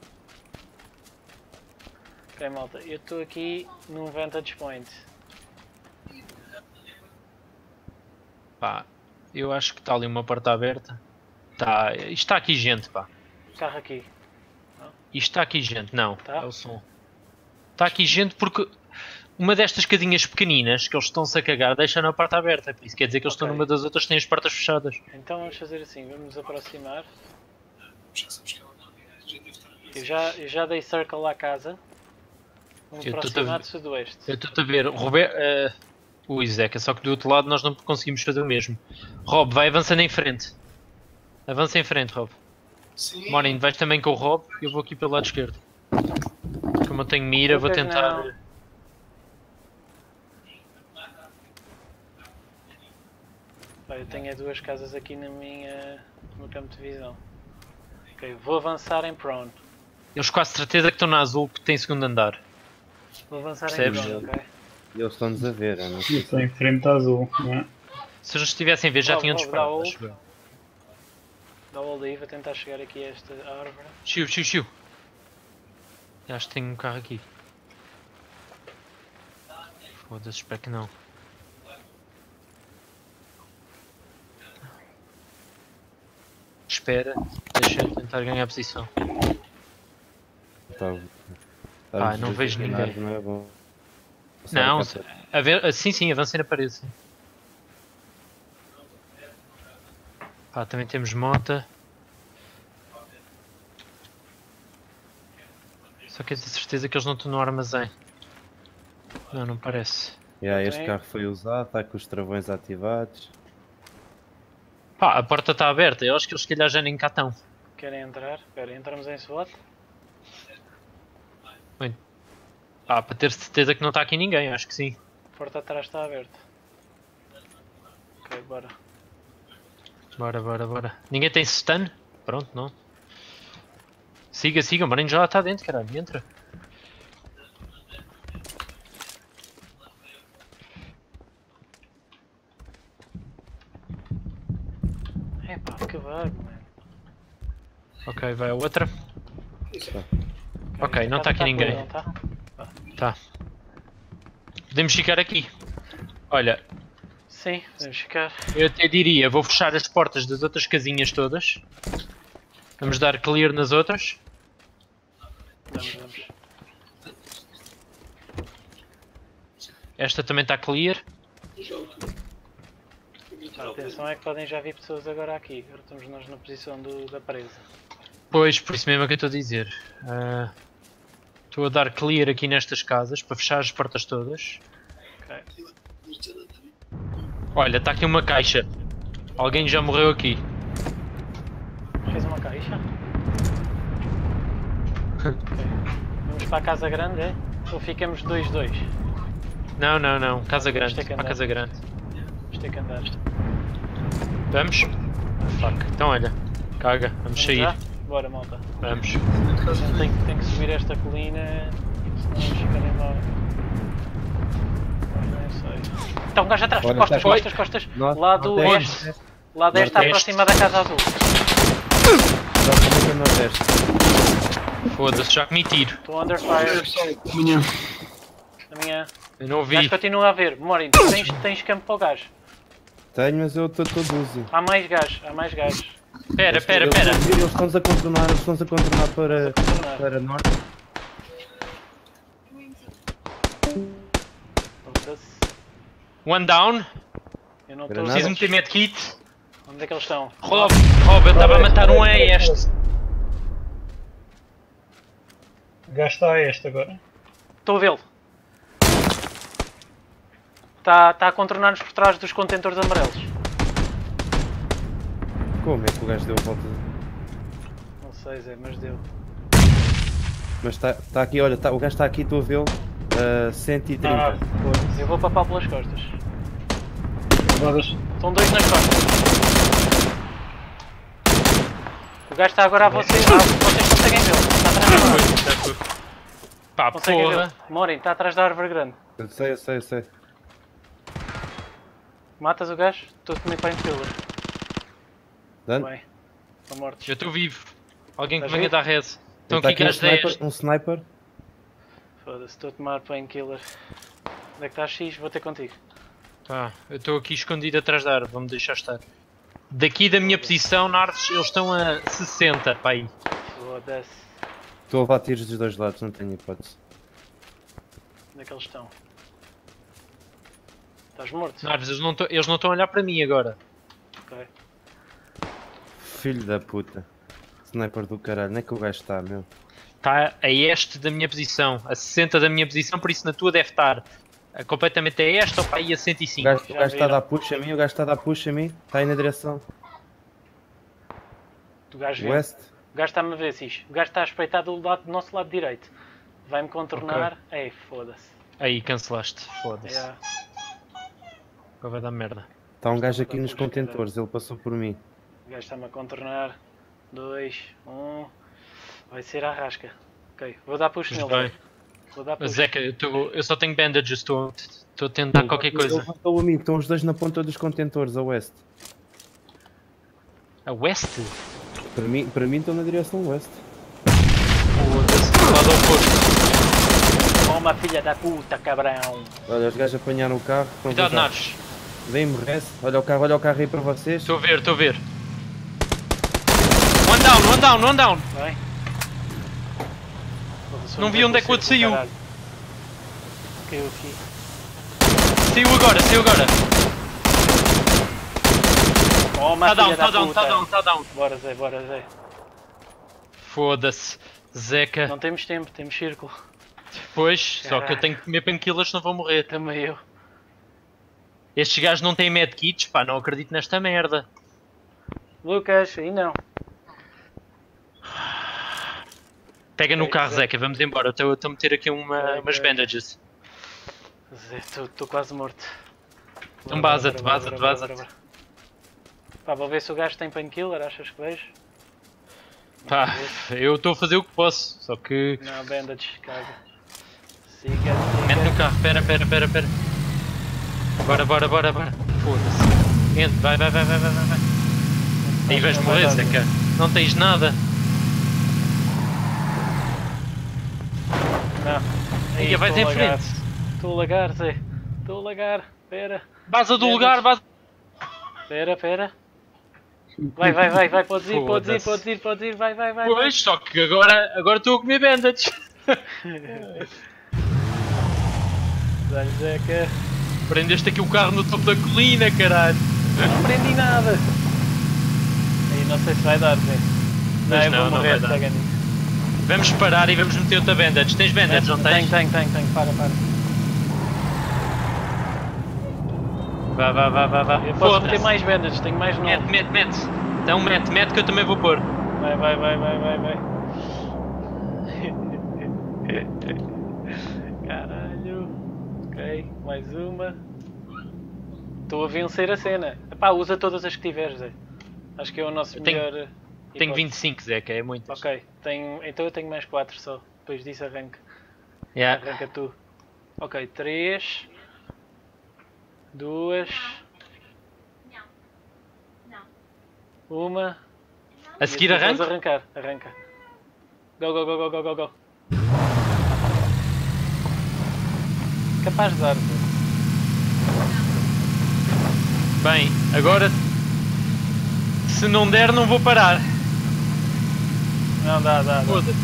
Ok, malta, eu estou aqui num vantage point. Pá, eu acho que está ali uma porta aberta. Tá, isto está aqui gente, pá. Carro aqui. Isto está aqui gente, não. Tá? É o som. Está aqui gente porque uma destas casinhas pequeninas que eles estão-se a cagar deixaram a porta aberta. Isso quer dizer que eles estão numa das outras que têm as portas fechadas. Então vamos fazer assim, vamos nos aproximar. Eu já dei circle à casa. Vamos aproximar do sudoeste. Eu estou-te a ver, Roberto. Ui, Zeca, só que do outro lado nós não conseguimos fazer o mesmo. Rob, vai avançando em frente. Avança em frente, Rob. Sim. Morning, vais também com o Rob, eu vou aqui pelo lado esquerdo. Como eu tenho mira, vou tentar... Não. Pá, eu tenho duas casas aqui no meu campo de visão. Ok, vou avançar em prone. Eles quase certeza que estão na azul que tem segundo andar. Vou avançar Percebes? em prone, ok? E eles estão-nos a ver, eu não sei. Estou em frente à azul, não é? Se eles estivessem a ver já Rob, tinham Rob, disparado. dá Acho eu. Dá o hold aí, vou tentar chegar aqui a esta árvore. Chiu. Acho que tenho um carro aqui. Foda-se, espero que não. Espera, deixa eu tentar ganhar a posição. Tá, não vejo ninguém. Não é bom. Não, sim, avancei na parede. Sim. Pá, também temos mota. Só que é de certeza que eles não estão no armazém. Não parece. Este carro foi usado, está com os travões ativados. Pá, a porta está aberta, eu acho que eles se calhar já nem cá estão. Querem entrar? Espera, entramos em SWAT? Para ter certeza que não está aqui ninguém, acho que sim. A porta atrás está aberta. Ok, bora. Bora. Ninguém tem stun? Pronto, não. Siga, o Marinho já está dentro, caralho, entra. Epá, que bug, mano. Ok, vai a outra. Ok, não Tá está aqui ninguém. Não tá? Tá. Podemos ficar aqui. Olha, Sim, podemos ficar. eu até diria, vou fechar as portas das outras casinhas todas. Vamos dar clear nas outras. Vamos. Esta também está clear. Atenção é que podem já vir pessoas agora aqui. Agora estamos nós na posição da presa. Pois, por isso mesmo é que eu estou a dizer. Estou a dar clear aqui nestas casas para fechar as portas todas. Ok. Olha, está aqui uma caixa. Alguém já morreu aqui. Fez uma caixa? Ok. Vamos para a casa grande, é? Ou ficamos 2-2? Não. Casa grande. ter que Para a andar. casa grande. Vamos ter que andar. Vamos? Fuck. Então olha. Caga. Vamos sair. Já? Bora, malta. Vamos. A gente tem que subir esta colina, senão vamos ficar em mal. Não sei. Então, um gajo atrás, Olha, costas. Nossa, Lado Nordeste. oeste. Lado oeste está Nordeste. aproximado da casa azul. Exatamente no Nordeste. Foda-se, já comi tiro. Estou under fire. Amanhã. Na minha. Eu não O gajo vi. continua a ver. Morin, tens campo para o gajo. Tenho, mas eu estou todo uso. Há mais gajos, há mais gajos. Pera. Eles estão-nos a contornar, para norte. Foda-se. One down. Eu não estou. Granada. Preciso meter medkit. Onde é que eles estão? Rob, eu estava a matar um a este. O gajo está a este agora. Estou a vê-lo. Está a contornar-nos por trás dos contentores amarelos. Como é que o gajo deu a volta? Não sei, Zé, mas deu. Mas está aqui, olha, o gajo está aqui, estou a vê-lo. 130. Eu vou papar pelas costas. Rodas. Estão dois nas costas. O gajo está agora a vocês. Vocês conseguem vê-lo. Está atrás da árvore. Pá, Conseguem porra. vê-lo. Morin, está atrás da árvore grande. Eu sei. Matas o gajo? Estou a comer painkiller. Dano? Bem. Estão mortos. Eu estou vivo. Alguém que Estás venha vivo? dar res. Estão Está aqui um às 10. um sniper. Foda-se, estou a tomar painkiller. Onde é que estás, X? Vou ter contigo. Tá, eu estou aqui escondido atrás da árvore, vamos deixar estar. Daqui da minha posição, na árvore, eles estão a 60, pá aí. Foda-se. Estou a levar tiros dos dois lados, não tenho hipótese. Onde é que eles estão? Estás morto? Na árvore, eles não estão a olhar para mim agora. Ok. Filho da puta. Sniper do caralho, onde é que o gajo está, meu? Está a este da minha posição, a 60 da minha posição, por isso na tua deve estar completamente a este ou para aí a O 105. gajo Já está a viram. dar push a mim, está aí na direção. O gajo viu. West. O gajo está-me a ver, Cis. O gajo está a espreitar do nosso lado direito. Vai-me contornar. Ei, foda-se. Aí, cancelaste, foda-se. Yeah. Agora vai dar merda. Está um gajo aqui nos contentores, ele passou por mim. O gajo está-me a contornar. 2, 1. Vai ser a rasca. Ok, vou dar push Mas nele. bem. Vou dar push. Zeca, eu só tenho bandages, estou a tentar qualquer Ele coisa. levantou a mim, estão os dois na ponta dos contentores, a West. A West? Para mim estão na direção West. Foda-se, lado oposto. Toma, filha da puta, cabrão. Olha, os gajos apanharam o carro. Cuidado, Nares. Vem-me res. Olha o carro aí para vocês. Estou a ver. One down. Vai. Não vi onde é que o outro saiu. Caralho. Caiu aqui. Saiu agora. Toma, Tá filha da puta. tá down. Bora, Zé. Foda-se, Zeca. Não temos tempo, temos círculo. Pois, só que eu Caralho. tenho que comer painkillers senão vou morrer. Também eu. Estes gajos não têm medkits, pá, não acredito nesta merda. Lucas, aí não. Pega no Ok, carro, Zé. Zeca, vamos embora. Estou a meter aqui umas Ok. bandages. Zé, estou quase morto. Então Bora, vaza-te. bora. Pá, vou ver se o gajo tem painkiller, achas que vejo? Pá, eu estou a fazer o que posso, só que... Não, bandage, caga. Siga. Mete no carro, pera. Bora. Foda-se. Entra, vai. Aí vais morrer, Zeca. Não tens nada. Não. Aí vais em frente. Estou a lagar, Zé. Estou a lagar. Pera. Vaza do lugar, vaza. Pera. Vai. Podes Foda-se. ir. Vai. Pois, só que agora estou a comer bandages. Dá-lhe, Zeca. Prendeste aqui o carro no topo da colina, caralho. Não prendi nada. Aí não sei se vai dar, Zé. Mas eu vou não morrer, vai dar. pega nisso. Vamos parar e vamos meter outra bandages. Tens bandages, não tens? Tenho. Para. Vá. Eu posso meter Foda-se. mais vendas, tenho mais nome. Mete. Então mete que eu também vou pôr. Vai. Caralho. Ok, mais uma. Estou a vencer a cena. Epá, usa todas as que tiveres, Zé. Acho que é o nosso Eu tenho- melhor. Tenho hipótese. 25, Zé, que é muito. Ok, então eu tenho mais 4 só. Depois disso arranca. Yeah. Arranca tu. Ok, 3. 2. Uma. A seguir E assim arranca? podes arranca. Go, go, go, go, go, go, go. Capaz de dar. Bem, agora se não der não vou parar. Não, dá. Foda-se.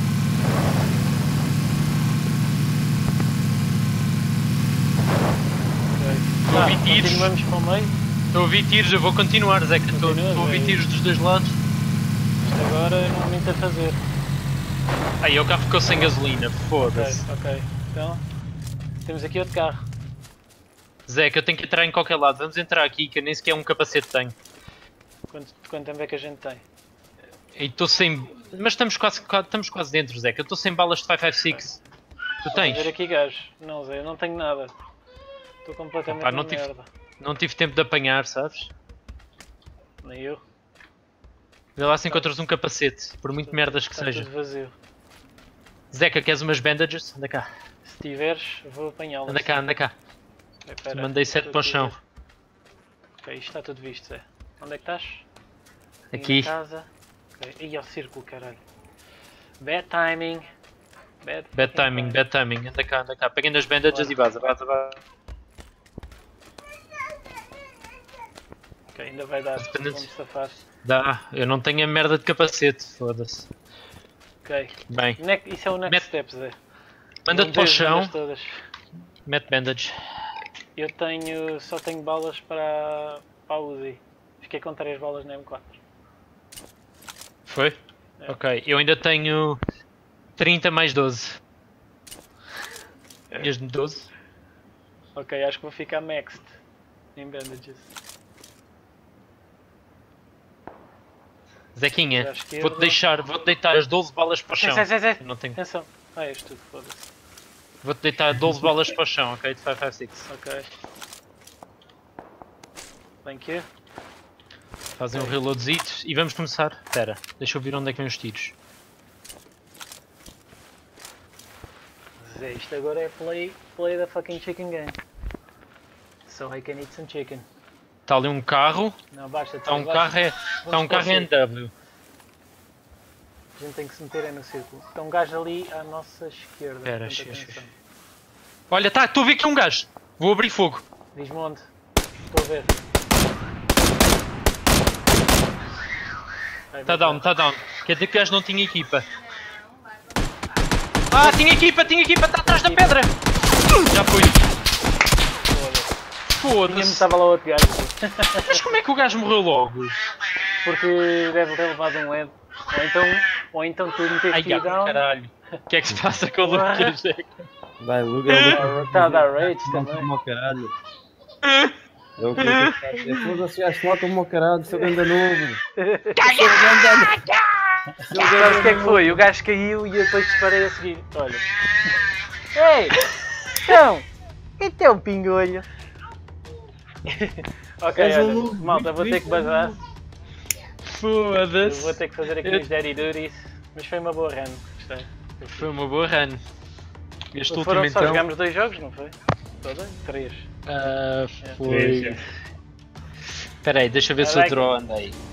Estou a ouvir tiros. Continuamos para o meio. Estou a ouvir tiros, eu vou continuar, Zeca. Estou a ouvir tiros dos dois lados. Isto agora não há muito a fazer. Aí o carro ficou sem gasolina, foda-se. Ok. Então, temos aqui outro carro. Zeca, eu tenho que entrar em qualquer lado. Vamos entrar aqui, que eu nem sequer um capacete tenho. Quanto tempo é que a gente tem? E estou sem... Mas estamos quase dentro, Zeca. Eu estou sem balas de 5.56. Tu tens? Vou ver aqui gajos. Não, Zé, eu não tenho nada. Estou completamente Opa, na merda. Não tive tempo de apanhar, sabes? Nem eu. Vê lá se encontras um capacete, por muito merdas que Está seja. tudo vazio. Zeca, queres umas bandages? Anda cá. Se tiveres, vou apanhá-las. Anda cá, anda cá. Ok, pera, Mandei está 7 tudo para o chão. visto. Ok, isto está tudo visto, Zé. Onde é que estás? Aqui. Na casa. Ok, e ao círculo, caralho. Bad timing. Bad timing, bad timing. Anda cá, anda cá. Peguem das bandages e vaza. Ok, ainda vai dar. Dependente. Vamos safar. Dá, eu não tenho a merda de capacete, foda-se. Ok. Bem, Isso é o next step, Zé. manda-te para o chão, Todas. mete bandage. Eu só tenho balas para a Uzi. Fiquei com 3 balas na M4. Foi? É. Ok, eu ainda tenho 30 mais 12. Ias de 12? Ok, acho que vou ficar maxed em bandages. Zequinha, Acho que eu vou-te deitar as 12 balas para o chão. Zé. Eu não tenho... Atenção. És tu, foda-se. Vou-te deitar 12 balas para o chão, ok? De 5.56. Ok. Thank you. Fazem um reloadzito e vamos começar. Espera, deixa eu ver onde é que vem os tiros. Zé, isto agora é play the fucking chicken game. So I can eat some chicken. Está ali um carro. Não, basta. Está um carro NW. A gente tem que se meter no círculo. Está um gajo ali à nossa esquerda. Espera, portanto, xixi. atenção. Olha, estou a ver aqui um gajo. Vou abrir fogo. Diz-me onde. Estou a ver. Está down. Quer dizer que o gajo não tinha equipa. Ah, tinha equipa, está atrás da pedra. Já foi. Foda-se. Estava lá outro gajo. Mas como é que o gajo morreu logo? Porque deve ter levado um LED. Ou então tu meteste Ai, down. caralho. O que é que se passa com o Lucas? Vai, Luga, Está a dar rage não também. como ao caralho. Eu foda-se, já estou como ao caralho, sou ganda novo. Sabes o que é que foi? O gajo caiu e eu depois disparei a seguir. Olha. Ei! Então! Este é um pingolho. Ok, És olha, um malta, vou ter que bazar. Foda-se. Vou ter que fazer aqui os daddy duties. Mas foi uma boa run, gostei. Foi uma boa run. Este último Foram só então... jogámos 2 jogos, não foi? Toda? 3. Foi... Espera aí, deixa eu ver se o draw anda aí.